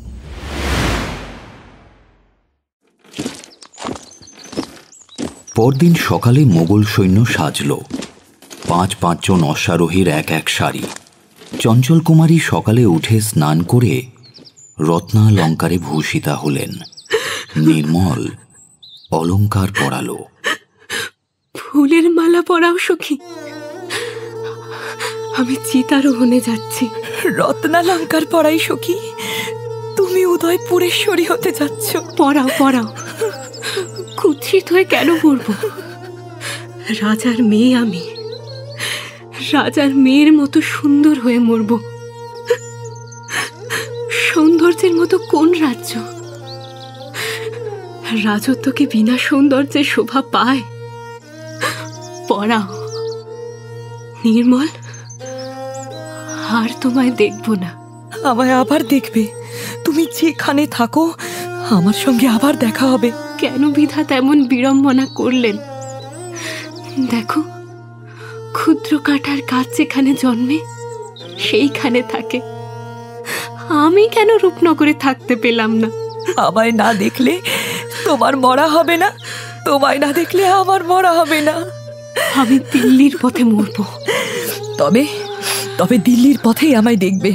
পরদিন সকালে মোগল সৈন্য সাজল। পাঁচ পাঁচজন অশ্বারোহীর এক এক সারি। চঞ্চল কুমারী সকালে উঠে স্নান করে রত্নালঙ্কারে ভূষিতা হলেন। নির্মল অলঙ্কার পরালো। ফুলের মালা পরাও সখী, আমি চিতারোহণে যাচ্ছি। রত্নালঙ্কার পরাই সখী, তুমি উদয়পুরেশ্বরী হতে যাচ্ছ। পরাও পরাও, কুৎসিত হয়ে কেন মরব? রাজার মেয়ে আমি, রাজার মেয়ের মতো সুন্দর হয়ে মরব। সৌন্দর্যের মতো কোন রাজ্য? রাজত্বকে বিনা সৌন্দর্যের শোভা পায়? পরাও নির্মল, আর তোমায় দেখব না। আমায় আবার দেখবে, তুমি যেখানে থাকো আমার সঙ্গে আবার দেখা হবে। কেন বিধাতা এমন বিড়ম্বনা করলেন? দেখো, ক্ষুদ্র কাঁটার গাছ যেখানে জন্মে সেইখানে থাকে। আমি কেন রূপনগরে থাকতে পেলাম না? আমায় না দেখলে তোমার মরা হবে না, তোমায় না দেখলে আমার মরা হবে না। আমি দিল্লির পথে মরব। তবে তবে দিল্লির পথেই আমায় দেখবে।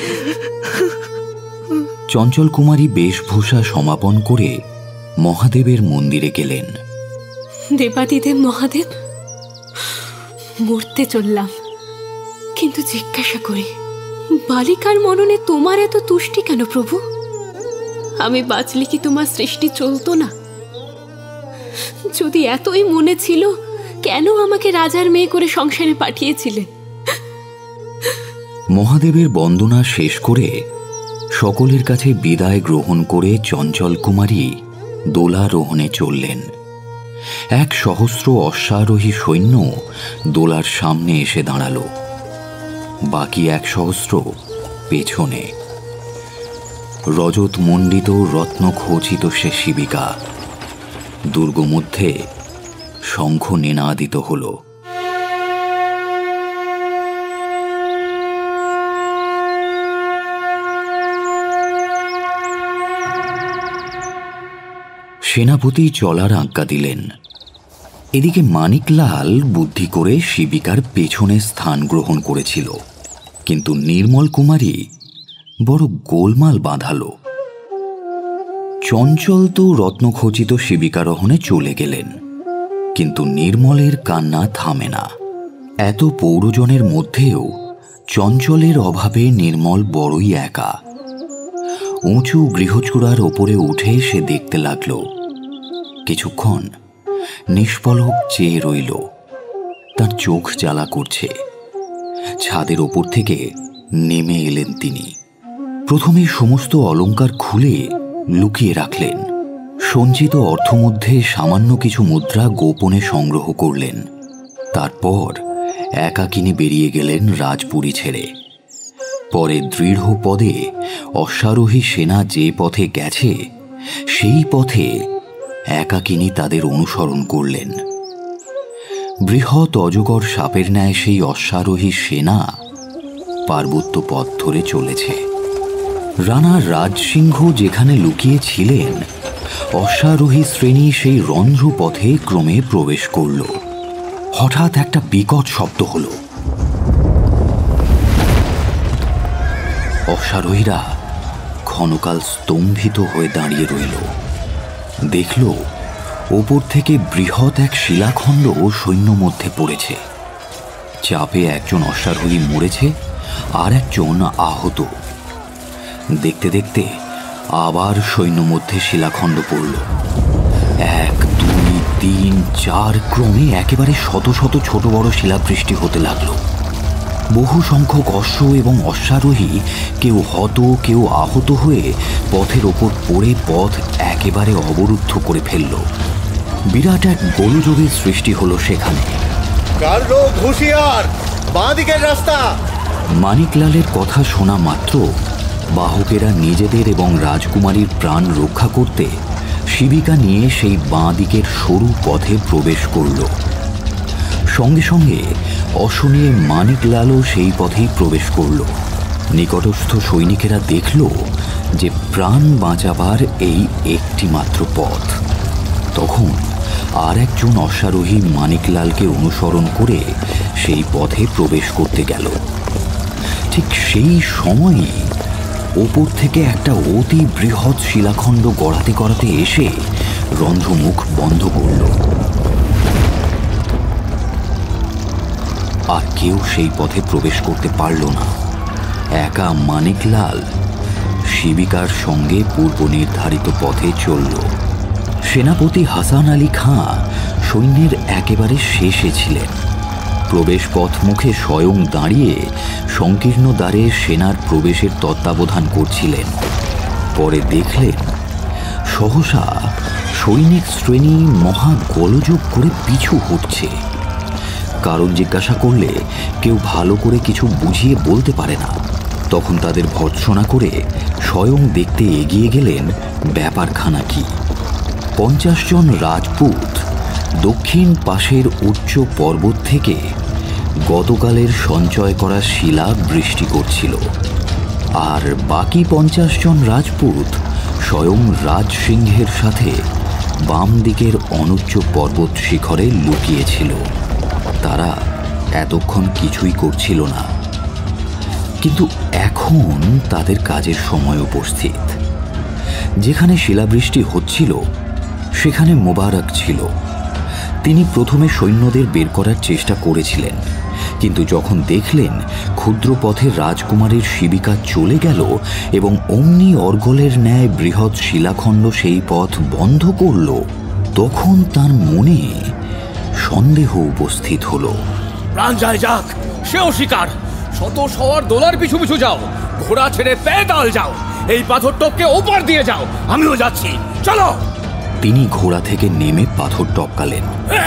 চঞ্চল কুমারী বেশভূষা সমাপন করে মহাদেবের মন্দিরে গেলেন। দেবাদিদেব মহাদেব, মরতে চললাম, কিন্তু জিজ্ঞাসা করি, বালিকার মননে তোমার এত তুষ্টি কেন প্রভু? আমি বাঁচলে কি তোমার সৃষ্টি চলতো না? যদি এতই মনে ছিল, কেন আমাকে রাজার মেয়ে করে সংসারে পাঠিয়েছিলে? মহাদেবের বন্দনা শেষ করে সকলের কাছে বিদায় গ্রহণ করে চঞ্চল কুমারী দোলারোহণে চললেন। এক সহস্র অশ্বারোহী সৈন্য দোলার সামনে এসে দাঁড়াল, বাকি এক সহস্র পেছনে। রজত মণ্ডিত রত্ন খচিত সে শিবিকা দুর্গ মধ্যে শঙ্খ নিনাদিত হল। সেনাপতি চলার আজ্ঞা দিলেন। এদিকে মানিকলাল বুদ্ধি করে শিবিকার পেছনে স্থান গ্রহণ করেছিল, কিন্তু নির্মল কুমারী বড় গোলমাল বাঁধাল। চঞ্চল তো রত্নখচিত শিবিকারোহণে চলে গেলেন, কিন্তু নির্মলের কান্না থামে না। এত পৌরজনের মধ্যেও চঞ্চলের অভাবে নির্মল বড়ই একা। উঁচু গৃহচূড়ার ওপরে উঠে সে দেখতে লাগল। কিছুক্ষণ নিষ্পলক চেয়ে রইল। তার চোখ জ্বালা করছে। ছাদের ওপর থেকে নেমে এলেন তিনি। প্রথমে সমস্ত অলংকার খুলে লুকিয়ে রাখলেন। সঞ্চিত অর্থ মধ্যে সামান্য কিছু মুদ্রা গোপনে সংগ্রহ করলেন। তারপর একাকিনী বেরিয়ে গেলেন রাজপুরী ছেড়ে। পরে দৃঢ় পদে অশ্বারোহী সেনা যে পথে গেছে সেই পথে একাকিনী তাদের অনুসরণ করলেন। বৃহৎ অজগর সাপের ন্যায় সেই অশ্বারোহী সেনা পার্বত্য পথ ধরে চলেছে। রানা রাজসিংহ যেখানে লুকিয়েছিলেন, অশ্বারোহী শ্রেণী সেই রন্ধ্র পথে ক্রমে প্রবেশ করল। হঠাৎ একটা বিকট শব্দ হল। অশ্বারোহীরা ক্ষণকাল স্তম্ভিত হয়ে দাঁড়িয়ে রইল। দেখল ওপর থেকে বৃহৎ এক শিলাখণ্ড সৈন্য মধ্যে পড়েছে। চাপে একজন অশ্বারোহী মরেছে, আর একজন আহত। দেখতে দেখতে আবার সৈন্য মধ্যে শিলাখণ্ড পড়ল। এক, দুই, তিন, চার ক্রমে একেবারে শত শত ছোট বড় শিলাবৃষ্টি হতে লাগলো। বহু সংখ্যক অশ্ব এবং অশ্বারোহী কেউ হত, কেউ আহত হয়ে পথের ওপর পড়ে পথ একেবারে অবরুদ্ধ করে ফেলল। বিরাট এক গোলযোগের সৃষ্টি হলো সেখানে। মানিকলালের কথা শোনা মাত্র বাহকেরা নিজেদের এবং রাজকুমারীর প্রাণ রক্ষা করতে শিবিকা নিয়ে সেই বাঁ দিকের সরু পথে প্রবেশ করল। সঙ্গে সঙ্গে অশনিয়ে মানিকলালও সেই পথেই প্রবেশ করল। নিকটস্থ সৈনিকেরা দেখল যে প্রাণ বাঁচাবার এই একটি মাত্র পথ। তখন আর একজন অশ্বারোহী মানিকলালকে অনুসরণ করে সেই পথে প্রবেশ করতে গেল। ঠিক সেই সময়ই ওপর থেকে একটা অতি বৃহৎ শিলাখণ্ড গড়াতে গড়াতে এসে রন্ধ্রমুখ বন্ধ করল। আর কেউ সেই পথে প্রবেশ করতে পারল না। একা মানিকলাল শিবিকার সঙ্গে পূর্ব নির্ধারিত পথে চলল। সেনাপতি হাসান আলী খাঁ সৈন্যের একেবারে শেষে ছিলেন। প্রবেশ পথ মুখে স্বয়ং দাঁড়িয়ে সংকীর্ণ দ্বারে সেনার প্রবেশের তত্ত্বাবধান করছিলেন। পরে দেখলেন সহসা সৈনিক শ্রেণী মহা গোলযোগ করে পিছু হটছে। কারণ জিজ্ঞাসা করলে কেউ ভালো করে কিছু বুঝিয়ে বলতে পারে না। তখন তাদের ভর্ৎসনা করে স্বয়ং দেখতে এগিয়ে গেলেন ব্যাপারখানা কি। পঞ্চাশ জন রাজপুত দক্ষিণ পাশের উচ্চ পর্বত থেকে গতকালের সঞ্চয় করা শিলা বৃষ্টি করছিল, আর বাকি পঞ্চাশ জন রাজপুত স্বয়ং রাজসিংহের সাথে বাম দিকের অনুচ্চ পর্বত শিখরে লুকিয়েছিল। তারা এতক্ষণ কিছুই করছিল না, কিন্তু এখন তাদের কাজের সময় উপস্থিত। যেখানে শিলাবৃষ্টি হচ্ছিল সেখানে মোবারক ছিল। তিনি প্রথমে সৈন্যদের বের করার চেষ্টা করেছিলেন, কিন্তু যখন দেখলেন ক্ষুদ্র পথে রাজকুমারীর শিবিকা চলে গেল এবং অমনি অর্গলের ন্যায় বৃহৎ শিলাখণ্ড সেই পথ বন্ধ করল, তখন তার মনে সন্দেহ উপস্থিত হল। প্রাণ যায় যাক, সেও শিকার। শত সওয়ার দোলার পিছু পিছু যাও, ঘোড়া ছেড়ে পেদাল যাও, এই পাথর টপকে ওপার দিয়ে যাও, আমিও যাচ্ছি, চলো। তিনি ঘোড়া থেকে নেমে পাথর টপকালেন।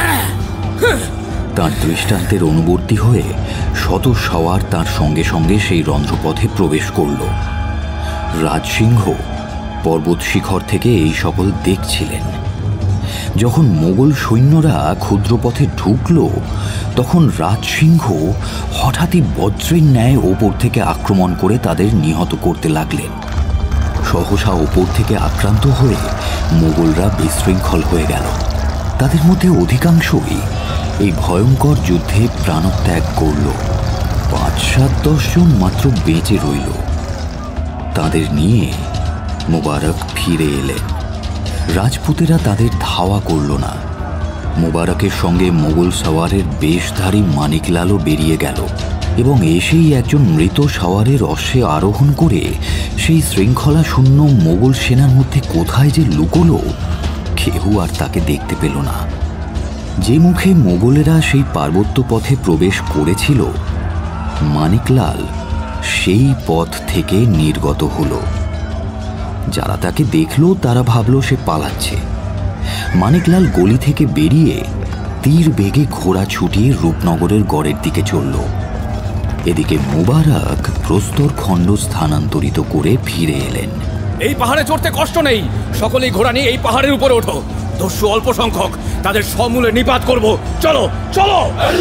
তার দৃষ্টান্তের অনুবর্তী হয়ে শত সওয়ার তার সঙ্গে সঙ্গে সেই রন্ধ্রপথে প্রবেশ করল। রাজসিংহ পর্বত শিখর থেকে এই সকল দেখছিলেন। যখন মোগল সৈন্যরা ক্ষুদ্রপথে ঢুকল, তখন রাজসিংহ হঠাৎই বজ্রের ন্যায় ওপর থেকে আক্রমণ করে তাদের নিহত করতে লাগলেন। সহসা ওপর থেকে আক্রান্ত হয়ে মোগলরা বিশৃঙ্খল হয়ে গেল। তাদের মধ্যে অধিকাংশই এই ভয়ঙ্কর যুদ্ধে প্রাণত্যাগ করল। পাঁচ সাত দশ জন মাত্র বেঁচে রইল। তাদের নিয়ে মোবারক ফিরে এলেন। রাজপুতেরা তাদের ধাওয়া করল না। মোবারকের সঙ্গে মোগল সওয়ারের বেশধারী মানিকলালও বেরিয়ে গেল। এবং এসেই একজন মৃত সওয়ারের অশ্বে আরোহণ করে সেই শৃঙ্খলা শূন্য মোগল সেনার মধ্যে কোথায় যে লুকোলো কেউ আর তাকে দেখতে পেল না। যে মুখে মোগলেরা সেই পার্বত্য পথে প্রবেশ করেছিল, মানিকলাল সেই পথ থেকে নির্গত হল। যারা তাকে দেখল তারা ভাবল সে পালাচ্ছে। মানিকলাল গলি থেকে বেরিয়ে তীর বেগে ঘোড়া ছুটিয়ে রূপনগরের গড়ের দিকে চলল। এদিকে মোবারক প্রস্তর খণ্ড স্থানান্তরিত করে ফিরে এলেন। এই পাহাড়ে চড়তে কষ্ট নেই, সকলেই ঘোড়া নিয়ে এই পাহাড়ের উপরে ওঠো। দস্যু অল্প সংখ্যক, তাদের সমূলে নিপাত করব। চলো চলো।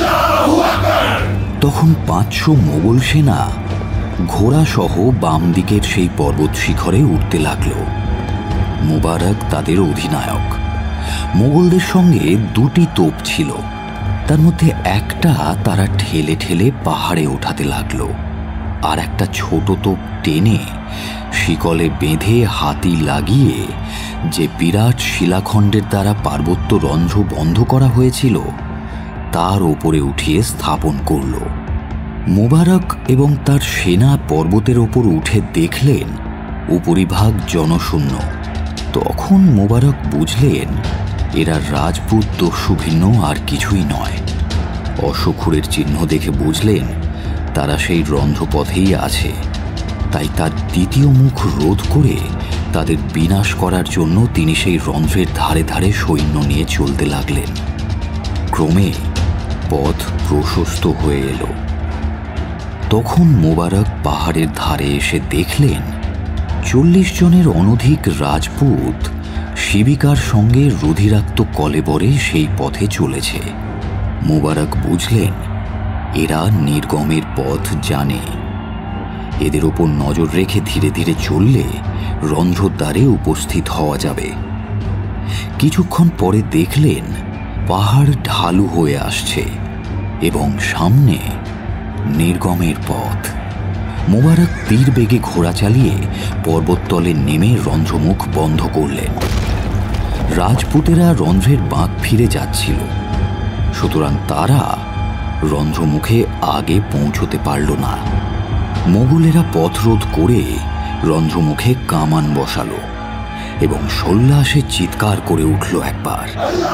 তখন পাঁচশো মোগল সেনা ঘোড়া সহ বাম দিকের সেই পর্বত শিখরে উঠতে লাগল। মোবারক তাদের অধিনায়ক। মোগলদের সঙ্গে দুটি তোপ ছিল, তার মধ্যে একটা তারা ঠেলে ঠেলে পাহাড়ে ওঠাতে লাগলো, আর একটা ছোট তোপ টেনে শিকলে বেঁধে হাতি লাগিয়ে যে বিরাট শিলাখণ্ডের দ্বারা পার্বত্য রন্ধ্র বন্ধ করা হয়েছিল তার ওপরে উঠিয়ে স্থাপন করল। মোবারক এবং তার সেনা পর্বতের ওপর উঠে দেখলেন উপরিভাগ জনশূন্য। তখন মোবারক বুঝলেন এরা রাজপুত দস্যু ভিন্ন আর কিছুই নয়। অশ্বক্ষুরের চিহ্ন দেখে বুঝলেন তারা সেই রন্ধ্রপথেই আছে। তাই তার দ্বিতীয় মুখ রোধ করে তাদের বিনাশ করার জন্য তিনি সেই রন্ধ্রের ধারে ধারে সৈন্য নিয়ে চলতে লাগলেন। ক্রমে পথ প্রশস্ত হয়ে এলো। তখন মোবারক পাহাড়ের ধারে এসে দেখলেন চল্লিশ জনের অনধিক রাজপুত শিবিকার সঙ্গে রুধিরাক্ত কলেবরে সেই পথে চলেছে। মোবারক বুঝলেন এরা নির্গমের পথ জানে। এদের ওপর নজর রেখে ধীরে ধীরে চললে রন্ধ্রদ্বারে উপস্থিত হওয়া যাবে। কিছুক্ষণ পরে দেখলেন পাহাড় ঢালু হয়ে আসছে এবং সামনে নির্গমের পথ। মোবারক তীর বেগে ঘোড়া চালিয়ে পর্বততলে নেমে রন্ধ্রমুখ বন্ধ করলেন। রাজপুতেরা রন্ধ্রের বাঁক ফিরে যাচ্ছিল, সুতরাং তারা রন্ধ্রমুখে আগে পৌঁছতে পারল না। মোগলেরা পথরোধ করে রন্ধ্রমুখে কামান বসালো এবং সোল্লাসে চিৎকার করে উঠল একবার।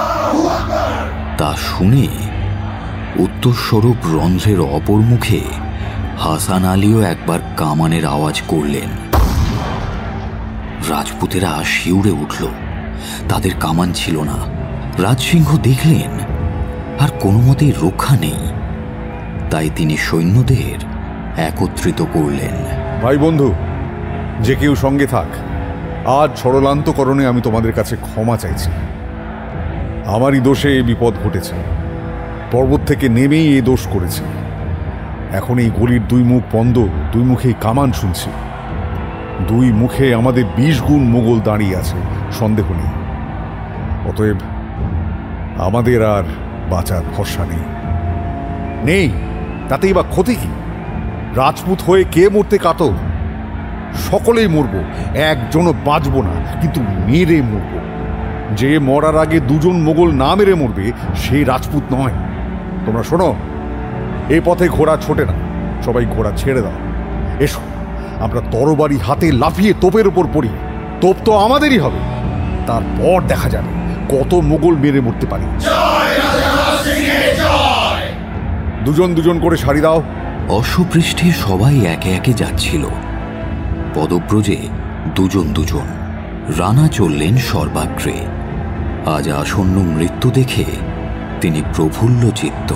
তা শুনে উত্তরস্বরূপ রন্ধ্রের অপর মুখে হাসান আলীও একবার কামানের আওয়াজ করলেন। রাজপুতেরা শিউরে উঠল। তাদের কামান ছিল না। রাজসিংহ দেখলেন আর কোনো মতেই রক্ষা নেই, তাই তিনি সৈন্যদের একত্রিত করলেন। ভাই বন্ধু, যে কেউ সঙ্গে থাক, আজ ষড়যন্ত্রকরণে আমি তোমাদের কাছে ক্ষমা চাইছি। আমারই দোষে এই বিপদ ঘটেছে। পর্বত থেকে নেমেই এই দোষ করেছি। এখন এই গলির দুই মুখ বন্ধ, দুই মুখেই কামান শুনছি। দুই মুখে আমাদের বিশ গুণ মোগল দাঁড়িয়ে আছে, সন্দেহ নেই। অতএব আমাদের আর বাঁচার ভরসা নেই নেই তাতেই বা ক্ষতি কি? রাজপুত হয়ে কে মরতে কাতর? সকলেই মরব, একজনও বাঁচব না, কিন্তু মেরে মরব। যে মরার আগে দুজন মোগল না মেরে মরবে সেই রাজপুত নয়। তোমরা শোনো, এই পথে ঘোড়া ছোটে না, সবাই ঘোড়া ছেড়ে দাও। এসো, আমরা তরবারি হাতে লাফিয়ে তোপের উপর পড়ি। তোপ তো আমাদেরই হবে, তারপর দেখা যাবে কত মোগল মেরে মরতে পারি। দুজন দুজন করে সারি দাও। অশ্বপৃষ্ঠে সবাই একে একে যাচ্ছিল। পদব্রজে দুজন দুজন। রানা চললেন সর্বাগ্রে। আজ আসন্ন মৃত্যু দেখে তিনি প্রফুল্ল চিত্ত।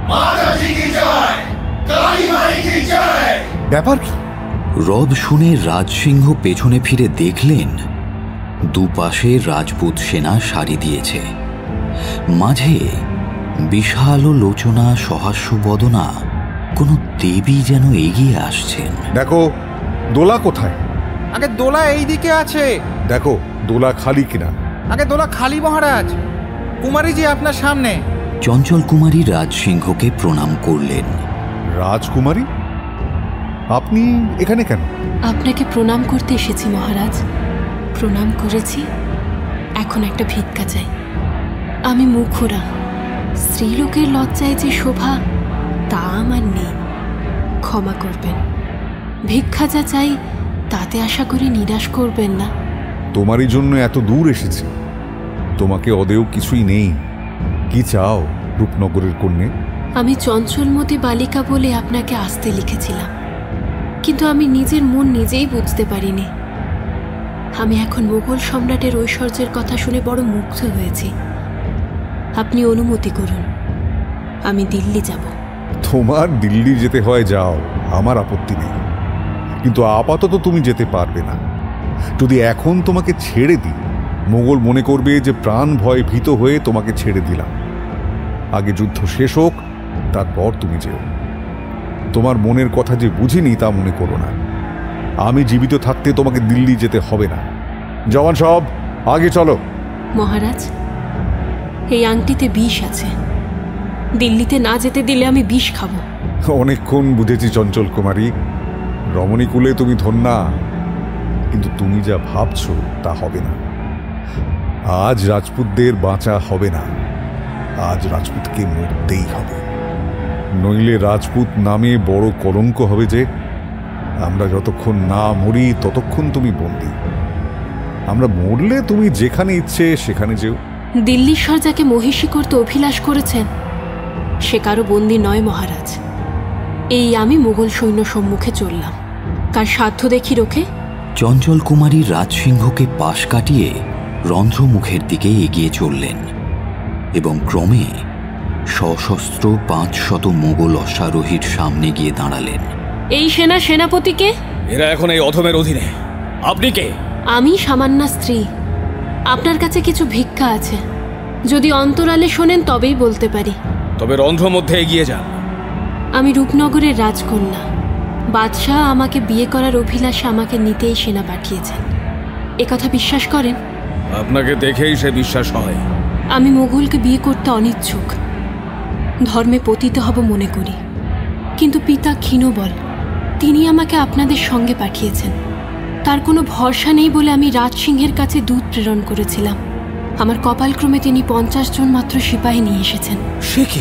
ব্যাপার কি? রব শুনে রাজসিংহ পেছনে ফিরে দেখলেন দুপাশে রাজপুত সেনা সারি দিয়েছে। মাঝে বিশাল লোচনা সহাস্য বদনা কোন দেবী যেন এগিয়ে আসছেন। দেখো দোলা কোথায়? আগে দোলা এই দিকে আছে। দেখো দোলা খালি কিনা। আগে দোলা খালি মহারাজ। কুমারীজি আপনার সামনে। চঞ্চল কুমারী রাজসিংহকে প্রণাম করলেন। রাজকুমারী, আপনি এখানে কেন? আপনাকে প্রণাম করতে এসেছি মহারাজ। প্রণাম করেছি, এখন একটা ভিক্ষা চাই। আমি মুখরা, স্ত্রীলোকের লজ্জায় যে শোভা তা আমার নেই। ক্ষমা করবেন। ভিক্ষা যা চাই তাতে আশা করি নিরাশ করবেন না। তোমারই জন্য এত দূর এসেছি, তোমাকে অদেও কিছুই নেই। কি চাও রূপনগরের কন্যে? আমি চঞ্চলমতি বালিকা বলে আপনাকে আসতে লিখেছিলাম, কিন্তু আমি নিজের মন নিজেই বুঝতে পারিনি। আমি এখন মোগল সম্রাটের ঐশ্বর্যের কথা শুনে বড় মুগ্ধ হয়েছি। আপনি অনুমতি করুন, আমি দিল্লি যাব। তোমার দিল্লি যেতে হয় যাও, আমার আপত্তি নেই, কিন্তু আপাতত তুমি যেতে পারবে না। যদি এখন তোমাকে ছেড়ে দিই, মোগল মনে করবে যে প্রাণ ভয়ে ভীত হয়ে তোমাকে ছেড়ে দিলাম। আগে যুদ্ধ শেষ হোক, তারপর তুমি যেও। তোমার মনের কথা যে বুঝিনি তা মনে করো না। আমি জীবিত থাকতে তোমাকে দিল্লি যেতে হবে না। জওয়ান সব আগে চলো। মহারাজ, এই আংটিতে বিষ আছে, দিল্লিতে না যেতে দিলে আমি বিষ খাবো। অনেকক্ষণ বুঝেছি চঞ্চল কুমারী, রমণীকুলে তুমি ধন্যা, কিন্তু তুমি যা ভাবছো তা হবে না। আজ রাজপুতদের বাঁচা হবে না, আজ রাজপুতকে মরতেই হবে, নইলে রাজপুত নামে বড় কলঙ্ক হবে যে। আমরা যতক্ষণ না মরি ততক্ষণ তুমি বন্দী। আমরা মরলে তুমি যেখানে ইচ্ছে সেখানে যেও। দিল্লীশ্বর যাকে মহিষী করতে অভিলাষ করেছেন সে কারো বন্দী নয় মহারাজ। এই আমি মুঘল সৈন্য সম্মুখে চললাম, কার সাধ্য দেখি রোখে। চঞ্চল কুমারী রাজসিংহকে পাশ কাটিয়ে রন্ধ্রমুখের দিকে এগিয়ে চললেন এবং ক্রমে সশস্ত্র পাঁচ শত মোগল অশ্বারোহীর সামনে গিয়ে দাঁড়ালেন। এই সেনা সেনাপতিকে? এরা এখন এই অধমের অধীনে। আপনি কে? আমি সামান্য স্ত্রী, আপনার কাছে কিছু ভিক্ষা আছে, যদি অন্তরালে শোনেন তবেই বলতে পারি। তবে রন্ধ্র মধ্যে এগিয়ে যান। আমি রূপনগরের রাজকন্যা, বাদশাহ আমাকে বিয়ে করার অভিলাষে আমাকে নিতেই সেনা পাঠিয়েছেন। একথা বিশ্বাস করেন? আপনাকে দেখেই সে বিশ্বাস হয়। আমি মোগলকে বিয়ে করতে অনিচ্ছুক, ধর্মে পতিত হব মনে করি, কিন্তু পিতা ক্ষীণবল, তিনি আমাকে আপনাদের সঙ্গে পাঠিয়েছেন। তার কোনো ভরসা নেই বলে আমি রাজসিংহের কাছে দূত প্রেরণ করেছিলাম। আমার কপালক্রমে তিনি পঞ্চাশ জন মাত্র সিপাহী নিয়ে এসেছেন। সে কি,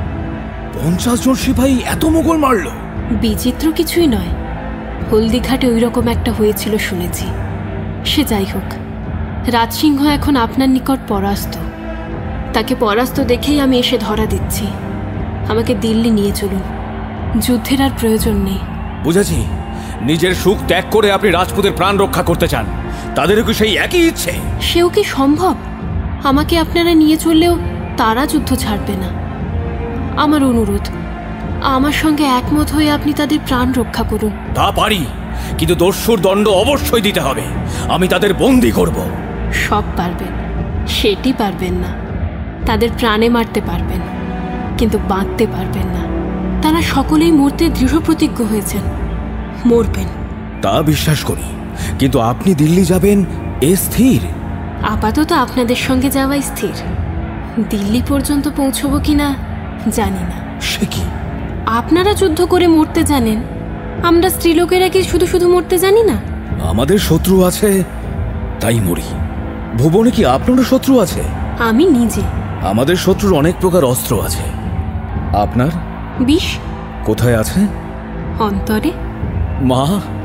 পঞ্চাশ জন সিপাহী এত মোগল মারল? বিচিত্র কিছুই নয়, হলদিঘাটে ওই রকম একটা হয়েছিল শুনেছি। সে যাই হোক, রাজসিংহ এখন আপনার নিকট পরাস্ত। তাকে পরাস্ত দেখেই আমি এসে ধরা দিচ্ছি। আমাকে দিল্লি নিয়ে চলুন, যুদ্ধের আর প্রয়োজন নেই। বুঝেছি, নিজের সুখ ত্যাগ করে আপনি রাজপুতের প্রাণ রক্ষা করতে চান। তাদেরও কি সেই একই ইচ্ছে? সেও কি সম্ভব? আমাকে আপনারা নিয়ে চললেও তারা যুদ্ধ ছাড়বে না। আমার অনুরোধ, আমার সঙ্গে একমত হয়ে আপনি তাদের প্রাণ রক্ষা করুন। তা পারি, কিন্তু দস্যুর দণ্ড অবশ্যই দিতে হবে। আমি তাদের বন্দী করব। সব পারবেন, সেটি পারবেন না। তাদের প্রাণে মারতে পারবেন, কিন্তু বাঁধতে পারবেন না। তারা সকলেই মরতে দৃঢ় প্রতিজ্ঞ হয়েছেন, মরবেন। তা বিশ্বাস করি, কিন্তু আপনি দিল্লি যাবেন এ স্থির? আপাতত আপনাদের সঙ্গে যাওয়া স্থির। দিল্লি পর্যন্ত পৌঁছবো কিনা জানি না। সে কি? আপনারা যুদ্ধ করে মরতে জানেন, আমরা স্ত্রীলোকেরা কি শুধু শুধু মরতে জানি না? আমাদের শত্রু আছে তাই মরি। ভুবনে কি আপনারও শত্রু আছে? আমি নিজে। আমাদের শত্রুর অনেক প্রকার অস্ত্র আছে। আপনার? বিষ। কোথায় আছে? অন্তরে। মা,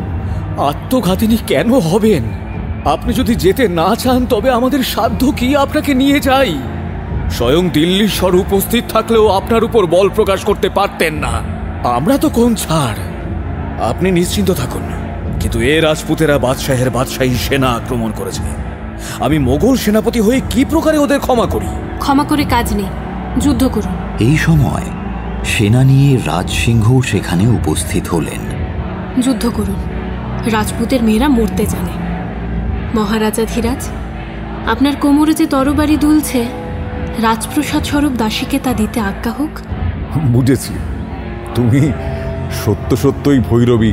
আত্মঘাতিনী কেন হবেন? আপনি যদি যেতে না চান তবে আমাদের সাধ্য কি আপনাকে নিয়ে যাই? স্বয়ং দিল্লীশ্বর উপস্থিত থাকলেও আপনার উপর বল প্রকাশ করতে পারতেন না। আমরা তো কোন ছাড়। আপনি নিশ্চিন্ত থাকুন, কিন্তু এ রাজপুতেরা বাদশাহের বাদশাহী সেনা আক্রমণ করেছে। আমি মোগল সেনাপতি হয়ে কি প্রকারে ওদের ক্ষমা করি? ক্ষমা করে কাজ নেই, যুদ্ধ করুন। এই সময় সেনা নিয়ে রাজসিংহ সেখানে উপস্থিত হলেন। যুদ্ধ করুন, রাজপুতের মেয়েরা মরতে জানে। মহারাজা ধীরাজ, আপনার কোমরে যে তরবারি দুলছে, রাজপ্রসাদ স্বরূপ দাসীকে তা দিতে আজ্ঞা হোক। বুঝেছি, তুমি সত্য সত্যই ভৈরবী।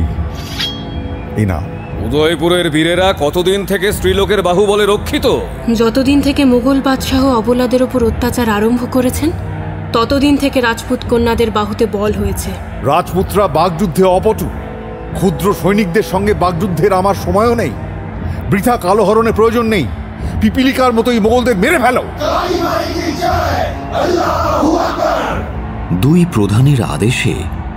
এই না, উদয়পুরের বীরেরা কতদিন থেকে স্ত্রীলোকের বাহুবলে রক্ষিত? যতদিন থেকে মুঘল বাদশাহ অবলাদের ওপর অত্যাচার আরম্ভ করেছেন, ততদিন থেকে রাজপুত কন্যাদের বাহুতে বল হয়েছে। রাজপুতরা বাগযুদ্ধে অপটু। ক্ষুদ্র সৈনিকদের সঙ্গে বাগযুদ্ধের আমার সময়ও নেই। বৃথা কালোহরণের প্রয়োজন নেই। পিপিলিকার মতোই মোগলদের মেরে ফেলো। দুই প্রধানের আদেশে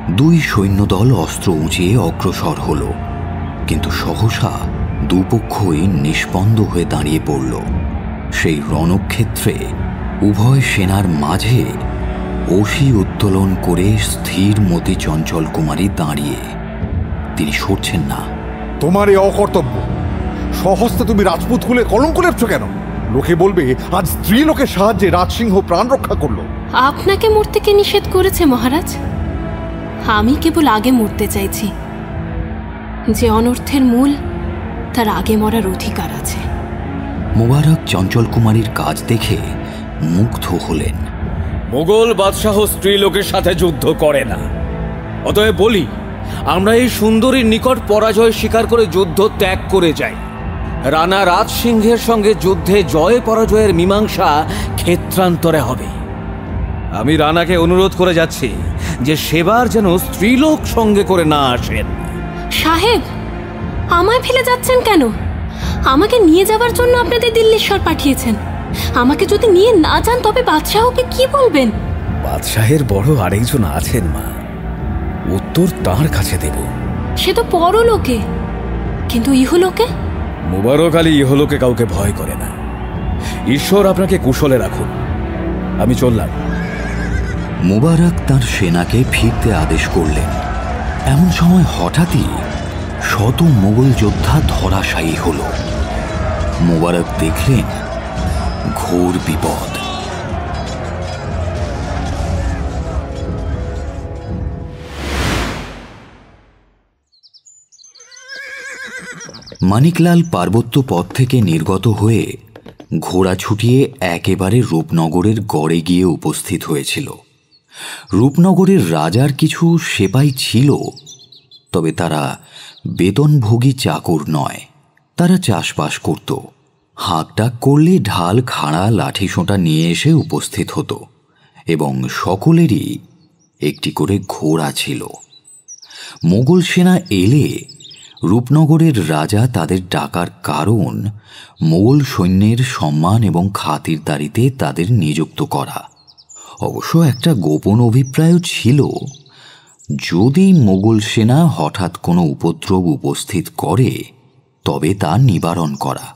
দুই সৈন্যদল অস্ত্র উঁচিয়ে অগ্রসর হল, কিন্তু সহসা দুপক্ষই নিষ্পন্দ হয়ে দাঁড়িয়ে পড়ল। সেই রণক্ষেত্রে উভয় সেনার মাঝে অসি উত্তোলন করে স্থির মতি চঞ্চল কুমারী দাঁড়িয়ে। তিনি সরছেন না। তোমার এই অকর্তব্য! সহস্তে তুমি রাজপুত কুলে কলঙ্ক লেপছ কেন? লোকে বলবে আজ স্ত্রী লোকের সাহায্যে রাজসিংহ প্রাণ রক্ষা করলো। আপনাকে মরতে কে নিষেধ করেছে মহারাজ? আমি কেবল আগে মরতে চাইছি। যে অনর্থের মূল, তার আগে মরার অধিকার আছে। মোবারক চঞ্চল কুমারীর কাজ দেখে মুগ্ধ হলেন। মোগল বাদশাহ স্ত্রী লোকের সাথে যুদ্ধ করে না, অতএব বলি আমরা এই সুন্দরীর নিকট পরাজয় স্বীকার করে যুদ্ধ ত্যাগ করে যাই। রানা রাজসিংহের সঙ্গে যুদ্ধে জয় পরাজয়ের মীমাংসা ক্ষেত্রান্তরে হবে। আমি রানাকে অনুরোধ করে যাচ্ছি যে সেবার যেন স্ত্রীলোক সঙ্গে করে না আসেন। সাহেব, আমায় ফেলে যাচ্ছেন কেন? আমাকে নিয়ে যাবার জন্য আপনাদের দিল্লীশ্বর পাঠিয়েছেন। আমাকে যদি নিয়ে না যান তবে বাদশাহকে কি বলবেন? বাদশাহের বড় আরেকজন আছেন মা, উত্তর তার কাছে দেব। সে তো পরলোকে, কিন্তু ইহলোকে? মুবারক আলী ইহলোকে কাউকে ভয় করে না। ঈশ্বর আপনাকে কুশলে রাখুন। আমি চললাম। মুবারক তার সেনাকে ফিরতে আদেশ করলেন। এমন সময় হঠাৎই শত মোগল যোদ্ধা ধরাশায়ী হল। মুবারক দেখলেন ঘোর বিপদ। মানিকলাল পার্বত্য পথ থেকে নির্গত হয়ে ঘোড়া ছুটিয়ে একেবারে রূপনগরের গড়ে গিয়ে উপস্থিত হয়েছিল। রূপনগরের রাজার কিছু সেপাই ছিল, তবে তারা বেতনভোগী চাকর নয়। তারা চাষবাস করত। হাঁকডাক করলে ঢাল, খাঁড়া, লাঠি সোঁটা নিয়ে এসে উপস্থিত হতো, এবং সকলেরই একটি করে ঘোড়া ছিল। মোগল সেনা এলে রূপনগরের রাজা তাদের ডাকার কারণ মোগল সৈন্যের সম্মান এবং খাতিরদারিতে তাদের নিযুক্ত করা। অবশ্য একটা গোপন অভিপ্রায়ও ছিল, যদি মোগল সেনা হঠাৎ কোনো উপদ্রব উপস্থিত করে তবে তা নিবারণ করা।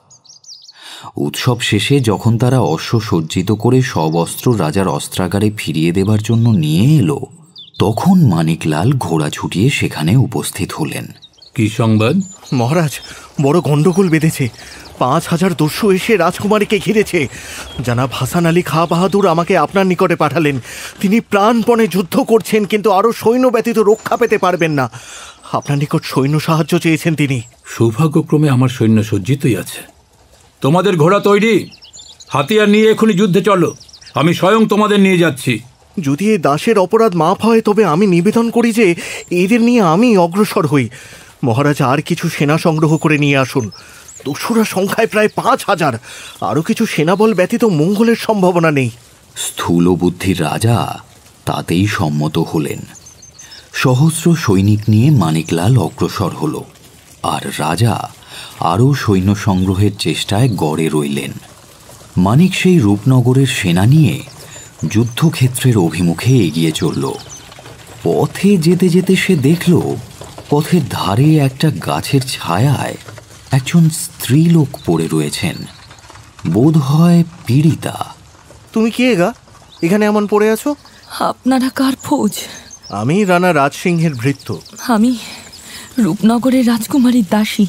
উৎসব শেষে যখন তারা অশ্ব সজ্জিত করে সব অস্ত্র রাজার অস্ত্রাগারে ফিরিয়ে দেবার জন্য নিয়ে এলো, তখন মানিকলাল ঘোড়া ছুটিয়ে সেখানে উপস্থিত হলেন। কি সংবাদ? মহারাজ, বড় গন্ডগোল বেঁধেছে। পাঁচ হাজার দস্যু এসে রাজকুমারীকে ঘিরেছে। জানাব হাসান আলী খাঁ বাহাদুর আমাকে আপনার নিকটে পাঠালেন। তিনি প্রাণপণে যুদ্ধ করছেন, কিন্তু আরো সৈন্য ব্যতীত রক্ষা পেতে পারবেন না। আপনার নিকট সৈন্য সাহায্য চেয়েছেন তিনি। সৌভাগ্যক্রমে আমার সৈন্য সজ্জিতই আছে। তোমাদের ঘোড়া তৈরি, হাতিয়ার নিয়ে এখনই যুদ্ধে চলো। আমি স্বয়ং তোমাদের নিয়ে যাচ্ছি। যদি এই দাসের অপরাধ মাফ হয় তবে আমি নিবেদন করি যে এদের নিয়ে আমি অগ্রসর হই। মহারাজ, আর কিছু সেনা সংগ্রহ করে নিয়ে আসুন। দস্যুরা সংখ্যায় প্রায় পাঁচ হাজার। আরও কিছু সেনাবল ব্যতীত মঙ্গলের সম্ভাবনা নেই। স্থূল বুদ্ধির রাজা তাতেই সম্মত হলেন। সহস্র সৈনিক নিয়ে মানিকলাল অগ্রসর হল, আর রাজা আরও সৈন্য সংগ্রহের চেষ্টায় গড়ে রইলেন। মানিক সেই রূপনগরের সেনা নিয়ে যুদ্ধক্ষেত্রের অভিমুখে এগিয়ে চলল। পথে যেতে যেতে সে দেখল পথের ধারে একটা গাছের ছায়ায় একজন স্ত্রীলোক পড়ে রয়েছেন। বোধ হয় পীড়িতা। তুমি কে গা, এখানে এমন পড়ে আছো? আপনারা কার ফৌজ? আমি রানা রাজসিংহের ভৃত্য। আমি রূপনগরের রাজকুমারীর দাসী।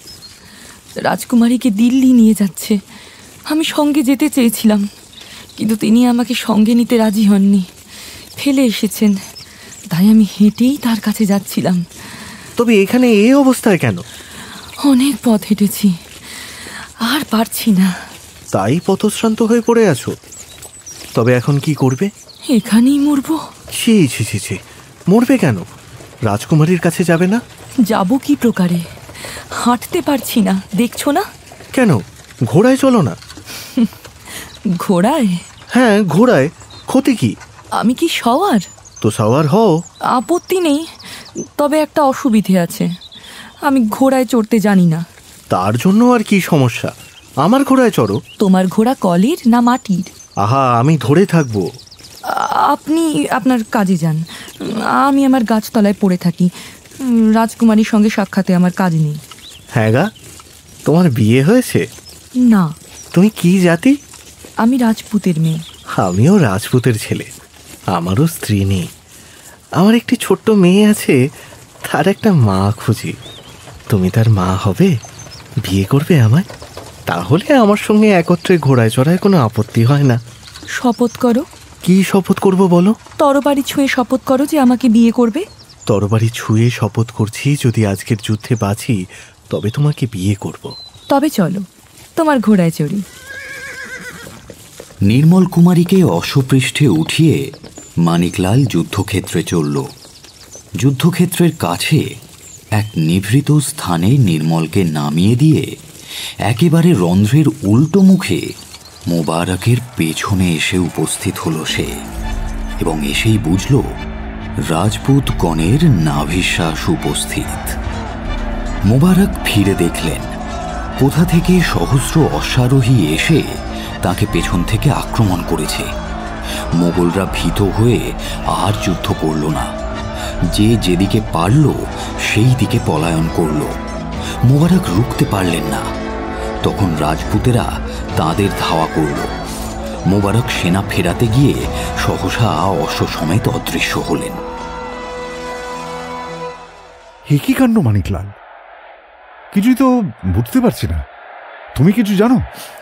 রাজকুমারীকে দিল্লি নিয়ে যাচ্ছে। আমি সঙ্গে যেতে চেয়েছিলাম, কিন্তু তিনি আমাকে সঙ্গে নিতে রাজি হননি, ফেলে এসেছেন। তাই আমি হেঁটেই তার কাছে যাচ্ছিলাম। তবে এখানে এই অবস্থায় কেন? অনেক পথ হেঁটেছি, আর পারছি না। তাই পথশ্রান্ত হয়ে পড়ে আছো? তবে এখন কি করবে? এখানেই মরবো। ছি ছি ছি ছি, মরবে কেন? রাজকুমারীর কাছে যাবে না? যাব কি প্রকারে? হাঁটতে পারছি না, দেখছো না? কেন, ঘোড়ায় চলো না। ঘোড়ায়? হ্যাঁ, ঘোড়ায়। ক্ষতি কি? আমি কি সওয়ার? তো সওয়ার হও। আপত্তি নেই, তবে একটা অসুবিধে আছে। আমি ঘোড়ায় চড়তে জানি না। তার জন্য আর কি সমস্যা, আমার ঘোড়ায় চড়ো। তোমার ঘোড়া কলির না মাটির? আহা, আমি ধরে থাকবো। আপনি আপনার কাজে যান, আমি আমার গাছতলায় পড়ে থাকি। রাজকুমারীর সঙ্গে সাক্ষাতে আমার কাজ নেই। হ্যাঁ গা, তোমার বিয়ে হয়েছে? না। তুমি কি জাতি? আমি রাজপুতের মেয়ে। আমিও রাজপুতের ছেলে। আমারও স্ত্রী নেই, আমার একটি ছোট্ট মেয়ে আছে, তার একটা মা খুঁজি। তুমি তার মা হবে, বিয়ে করবে আমায়? তাহলে আমার সঙ্গে একত্রে ঘোড়ায় চড়ায় কোনো আপত্তি হয় না। শপথ করো। কি শপথ করব বলো? তরবারি ছুঁয়ে শপথ করো যে আমাকে বিয়ে করবে। তরবারি ছুঁয়ে শপথ করছি, যদি আজকের যুদ্ধে বাঁচি তবে তোমাকে বিয়ে করব। তবে চলো, তোমার ঘোড়ায় চড়ি। নির্মল কুমারীকে অশ্বপৃষ্ঠে উঠিয়ে মানিকলাল যুদ্ধক্ষেত্রে চলল। যুদ্ধক্ষেত্রের কাছে এক নিভৃত স্থানে নির্মলকে নামিয়ে দিয়ে একেবারে রন্ধ্রের উল্টো মুখে মোবারকের পেছনে এসে উপস্থিত হলো সে, এবং এসেই বুঝল রাজপুত গণের নাভিশ্বাস উপস্থিত। মোবারক ফিরে দেখলেন কোথা থেকে সহস্র অশ্বারোহী এসে তাকে পেছন থেকে আক্রমণ করেছে। মোগলরা ভীত হয়ে আর যুদ্ধ করল না, যে যেদিকে পারল সেই দিকে পলায়ন করল। মোবারক রুখতে পারলেন না। তখন রাজপুতেরা তাদের ধাওয়া করল। মোবারক সেনা ফেরাতে গিয়ে সহসা অশ্ব সমেত অদৃশ্য হলেন। কি কাণ্ড মানিকলাল, কিছুই তো বুঝতে পারছি না। তুমি কিছু জানো?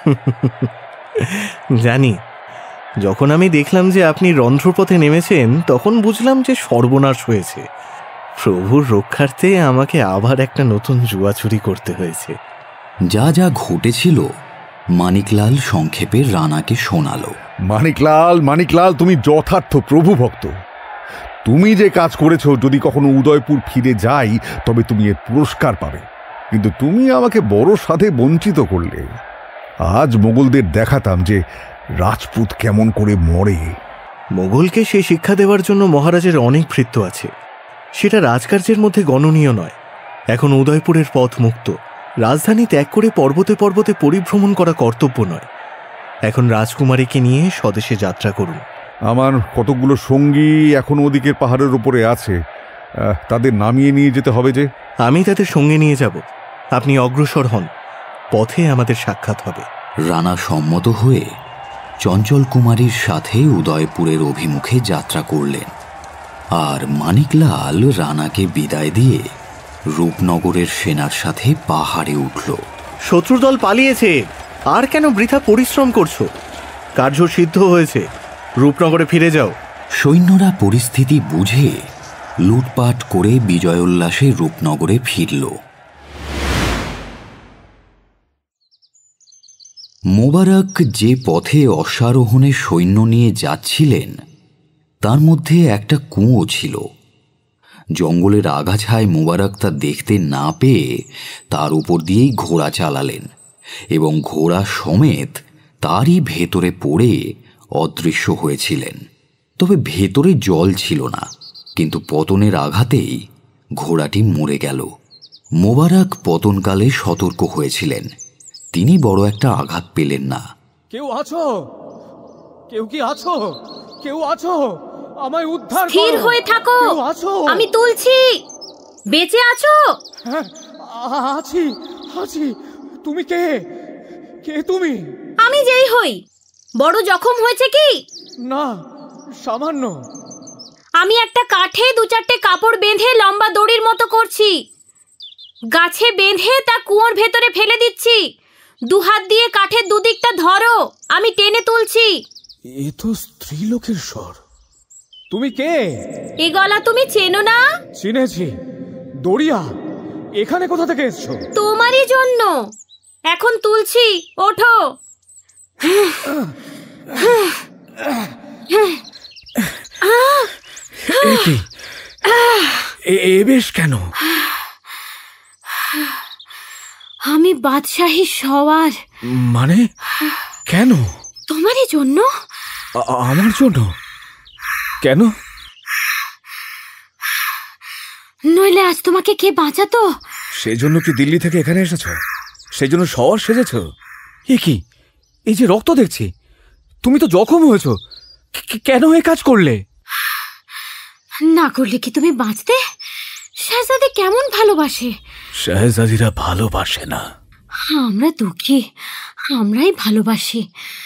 জানি। যখন আমি দেখলাম যে আপনি রন্ধ্রপথে নেমেছেন, তখন বুঝলাম যে সর্বনাশ হয়েছে। প্রভুর রক্ষার্থে আমাকে আবার একটা নতুন জুয়াচুরি করতে হয়েছে। যা যা ঘটেছিল মানিকলাল সংক্ষেপে রানাকে শোনালো। মানিকলাল, মানিকলাল, তুমি যথার্থ প্রভু ভক্ত। তুমি যে কাজ করেছো, যদি কখনো উদয়পুর ফিরে যাই তবে তুমি এর পুরস্কার পাবে, কিন্তু তুমি আমাকে বড় সাধে বঞ্চিত করলে। আজ মোগলদের দেখাতাম যে রাজপুত কেমন করে মরে। মোগলকে সেই শিক্ষা দেওয়ার জন্য মহারাজের অনেক ভৃত্য আছে, সেটা রাজকার্যের মধ্যে গণনীয় নয়। এখন উদয়পুরের পথ মুক্ত, রাজধানী ত্যাগ করে পর্বতে পর্বতে পরিভ্রমণ করা কর্তব্য নয়। এখন রাজকুমারীকে নিয়ে স্বদেশে যাত্রা করুন। আমার কতগুলো সঙ্গী এখন ওদিকের পাহাড়ের উপরে আছে, তাদের নামিয়ে নিয়ে যেতে হবে যে। আমি তাদের সঙ্গে নিয়ে যাব, আপনি অগ্রসর হন, পথে আমাদের সাক্ষাৎ হবে। রানা সম্মত হয়ে চঞ্চল কুমারীর সাথে উদয়পুরের অভিমুখে যাত্রা করলেন, আর মানিকলাল রানাকে বিদায় দিয়ে রূপনগরের সেনার সাথে পাহাড়ে উঠল। শত্রুদল পালিয়েছে, আর কেন বৃথা পরিশ্রম করছো? কার্য সিদ্ধ হয়েছে, রূপনগরে ফিরে যাও। সৈন্যরা পরিস্থিতি বুঝে লুটপাট করে বিজয়োল্লাসে রূপনগরে ফিরল। মোবারক যে পথে অশ্বারোহণে সৈন্য নিয়ে যাচ্ছিলেন তার মধ্যে একটা কুঁয়ো ছিল। জঙ্গলের আগাছায় মোবারক তা দেখতে না পেয়ে তার উপর দিয়েই ঘোড়া চালালেন, এবং ঘোড়া সমেত তারই ভেতরে পড়ে অদৃশ্য হয়েছিলেন। তবে ভেতরে জল ছিল না, কিন্তু পতনের আঘাতেই ঘোড়াটি মরে গেল। মোবারক পতনকালে সতর্ক হয়েছিলেন, তিনি বড় একটা আঘাত পেলেন না। কেউ আছো? কেউ কি আছো? কেউ আছো? আমায় উদ্ধার করো। স্থির হয়ে থাকো, আমি তুলছি। বেঁচে আছো? হ্যাঁ, আছি আছি। তুমি কে? কে তুমি? আমি যেই হই। বড় জখম হয়েছে কি? না, সামান্য। আমি একটা কাঠে দু চারটে কাপড় বেঁধে লম্বা দড়ির মতো করছি, গাছে বেঁধে তা কুয়োর ভেতরে ফেলে দিচ্ছি। দুহাত দিয়ে কাঠের দুদিকটা ধরো, আমি টেনে তুলছি। এ তো স্ত্রীলোকের স্বর। তুমি কে? এ গলা তুমি চেনো না? চিনেছি। দড়িয়া, এখানে কোথা থেকে এসছো? তোমারই জন্য। এখন তুলছি, ওঠো। এ বেশ কেন? আমি বাদশাহী সওয়ার। মানে কেন? তোমারই জন্য। আমার জন্য? কেন? নইলে আজ তোমাকে কে বাঁচাতো? সেজন্য কি দিল্লি থেকে এখানে এসেছো? সেই জন্য সওয়ার সেজেছ? এ কি, এই যে রক্ত দেখছি, তুমি তো জখম হয়েছো। কেন এ কাজ করলে? না করলে কি তুমি বাঁচতে? শাহজাদে কেমন ভালোবাসে। শাহজাদিরা ভালোবাসে না। আমরা দুঃখী, আমরাই ভালোবাসি।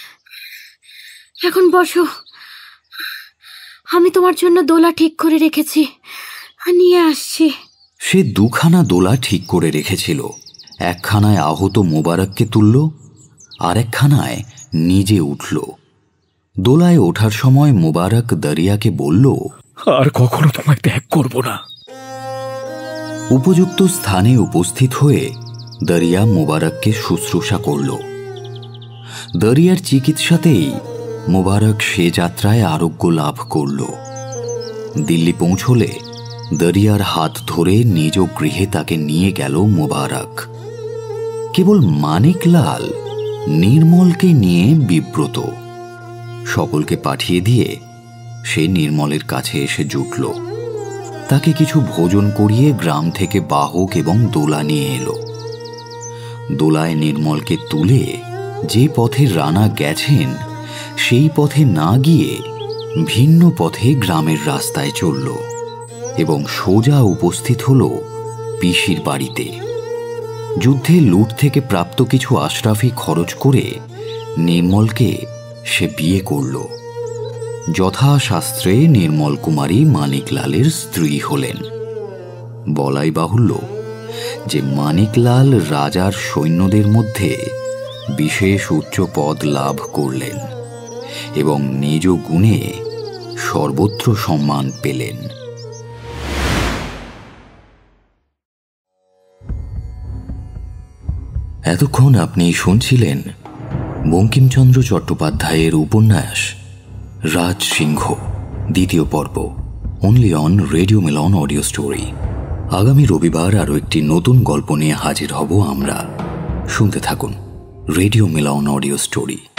এখন বসো, আমি তোমার জন্য দোলা ঠিক করে রেখেছি, নিয়ে আসছি। সে দুখানা দোলা ঠিক করে রেখেছিল। একখানায় আহত মোবারককে তুলল, আর একখানায় নিজে উঠল। দোলায় ওঠার সময় মোবারক দরিয়াকে বলল, আর কখনো তোমায় ত্যাগ করব না। উপযুক্ত স্থানে উপস্থিত হয়ে দরিয়া মোবারককে শুশ্রূষা করল। দরিয়ার চিকিৎসাতেই মোবারক সে যাত্রায় আরোগ্য লাভ করল। দিল্লি পৌঁছলে দরিয়ার হাত ধরে নিজ গৃহে তাকে নিয়ে গেল মোবারক। কেবল মানিকলাল নির্মলকে নিয়ে বিব্রত। সকলকে পাঠিয়ে দিয়ে সে নির্মলের কাছে এসে জুটল। তাকে কিছু ভোজন করিয়ে গ্রাম থেকে বাহক এবং দোলা নিয়ে এলো। দোলায় নির্মলকে তুলে যে পথে রানা গেছেন সেই পথে না গিয়ে ভিন্ন পথে গ্রামের রাস্তায় চলল এবং সোজা উপস্থিত হল পিসির বাড়িতে। যুদ্ধে লুট থেকে প্রাপ্ত কিছু আশরাফি খরচ করে নির্মলকে সে বিয়ে করল। যথাশাস্ত্রে নির্মল কুমারী মানিকলালের স্ত্রী হলেন। বলাই বাহুল্য যে মানিকলাল রাজার সৈন্যদের মধ্যে বিশেষ উচ্চ পদ লাভ করলেন এবং নিজ গুণে সর্বত্র সম্মান পেলেন। এতক্ষণ আপনি শুনছিলেন বঙ্কিমচন্দ্র চট্টোপাধ্যায়ের উপন্যাস রাজ সিংহ দ্বিতীয় পর্ব, only on radio Milan audio story. আগামী রবিবার আরও একটি নতুন গল্প নিয়ে হাজির হব আমরা। শুনতে থাকুন রেডিও মিলন অডিও স্টোরি।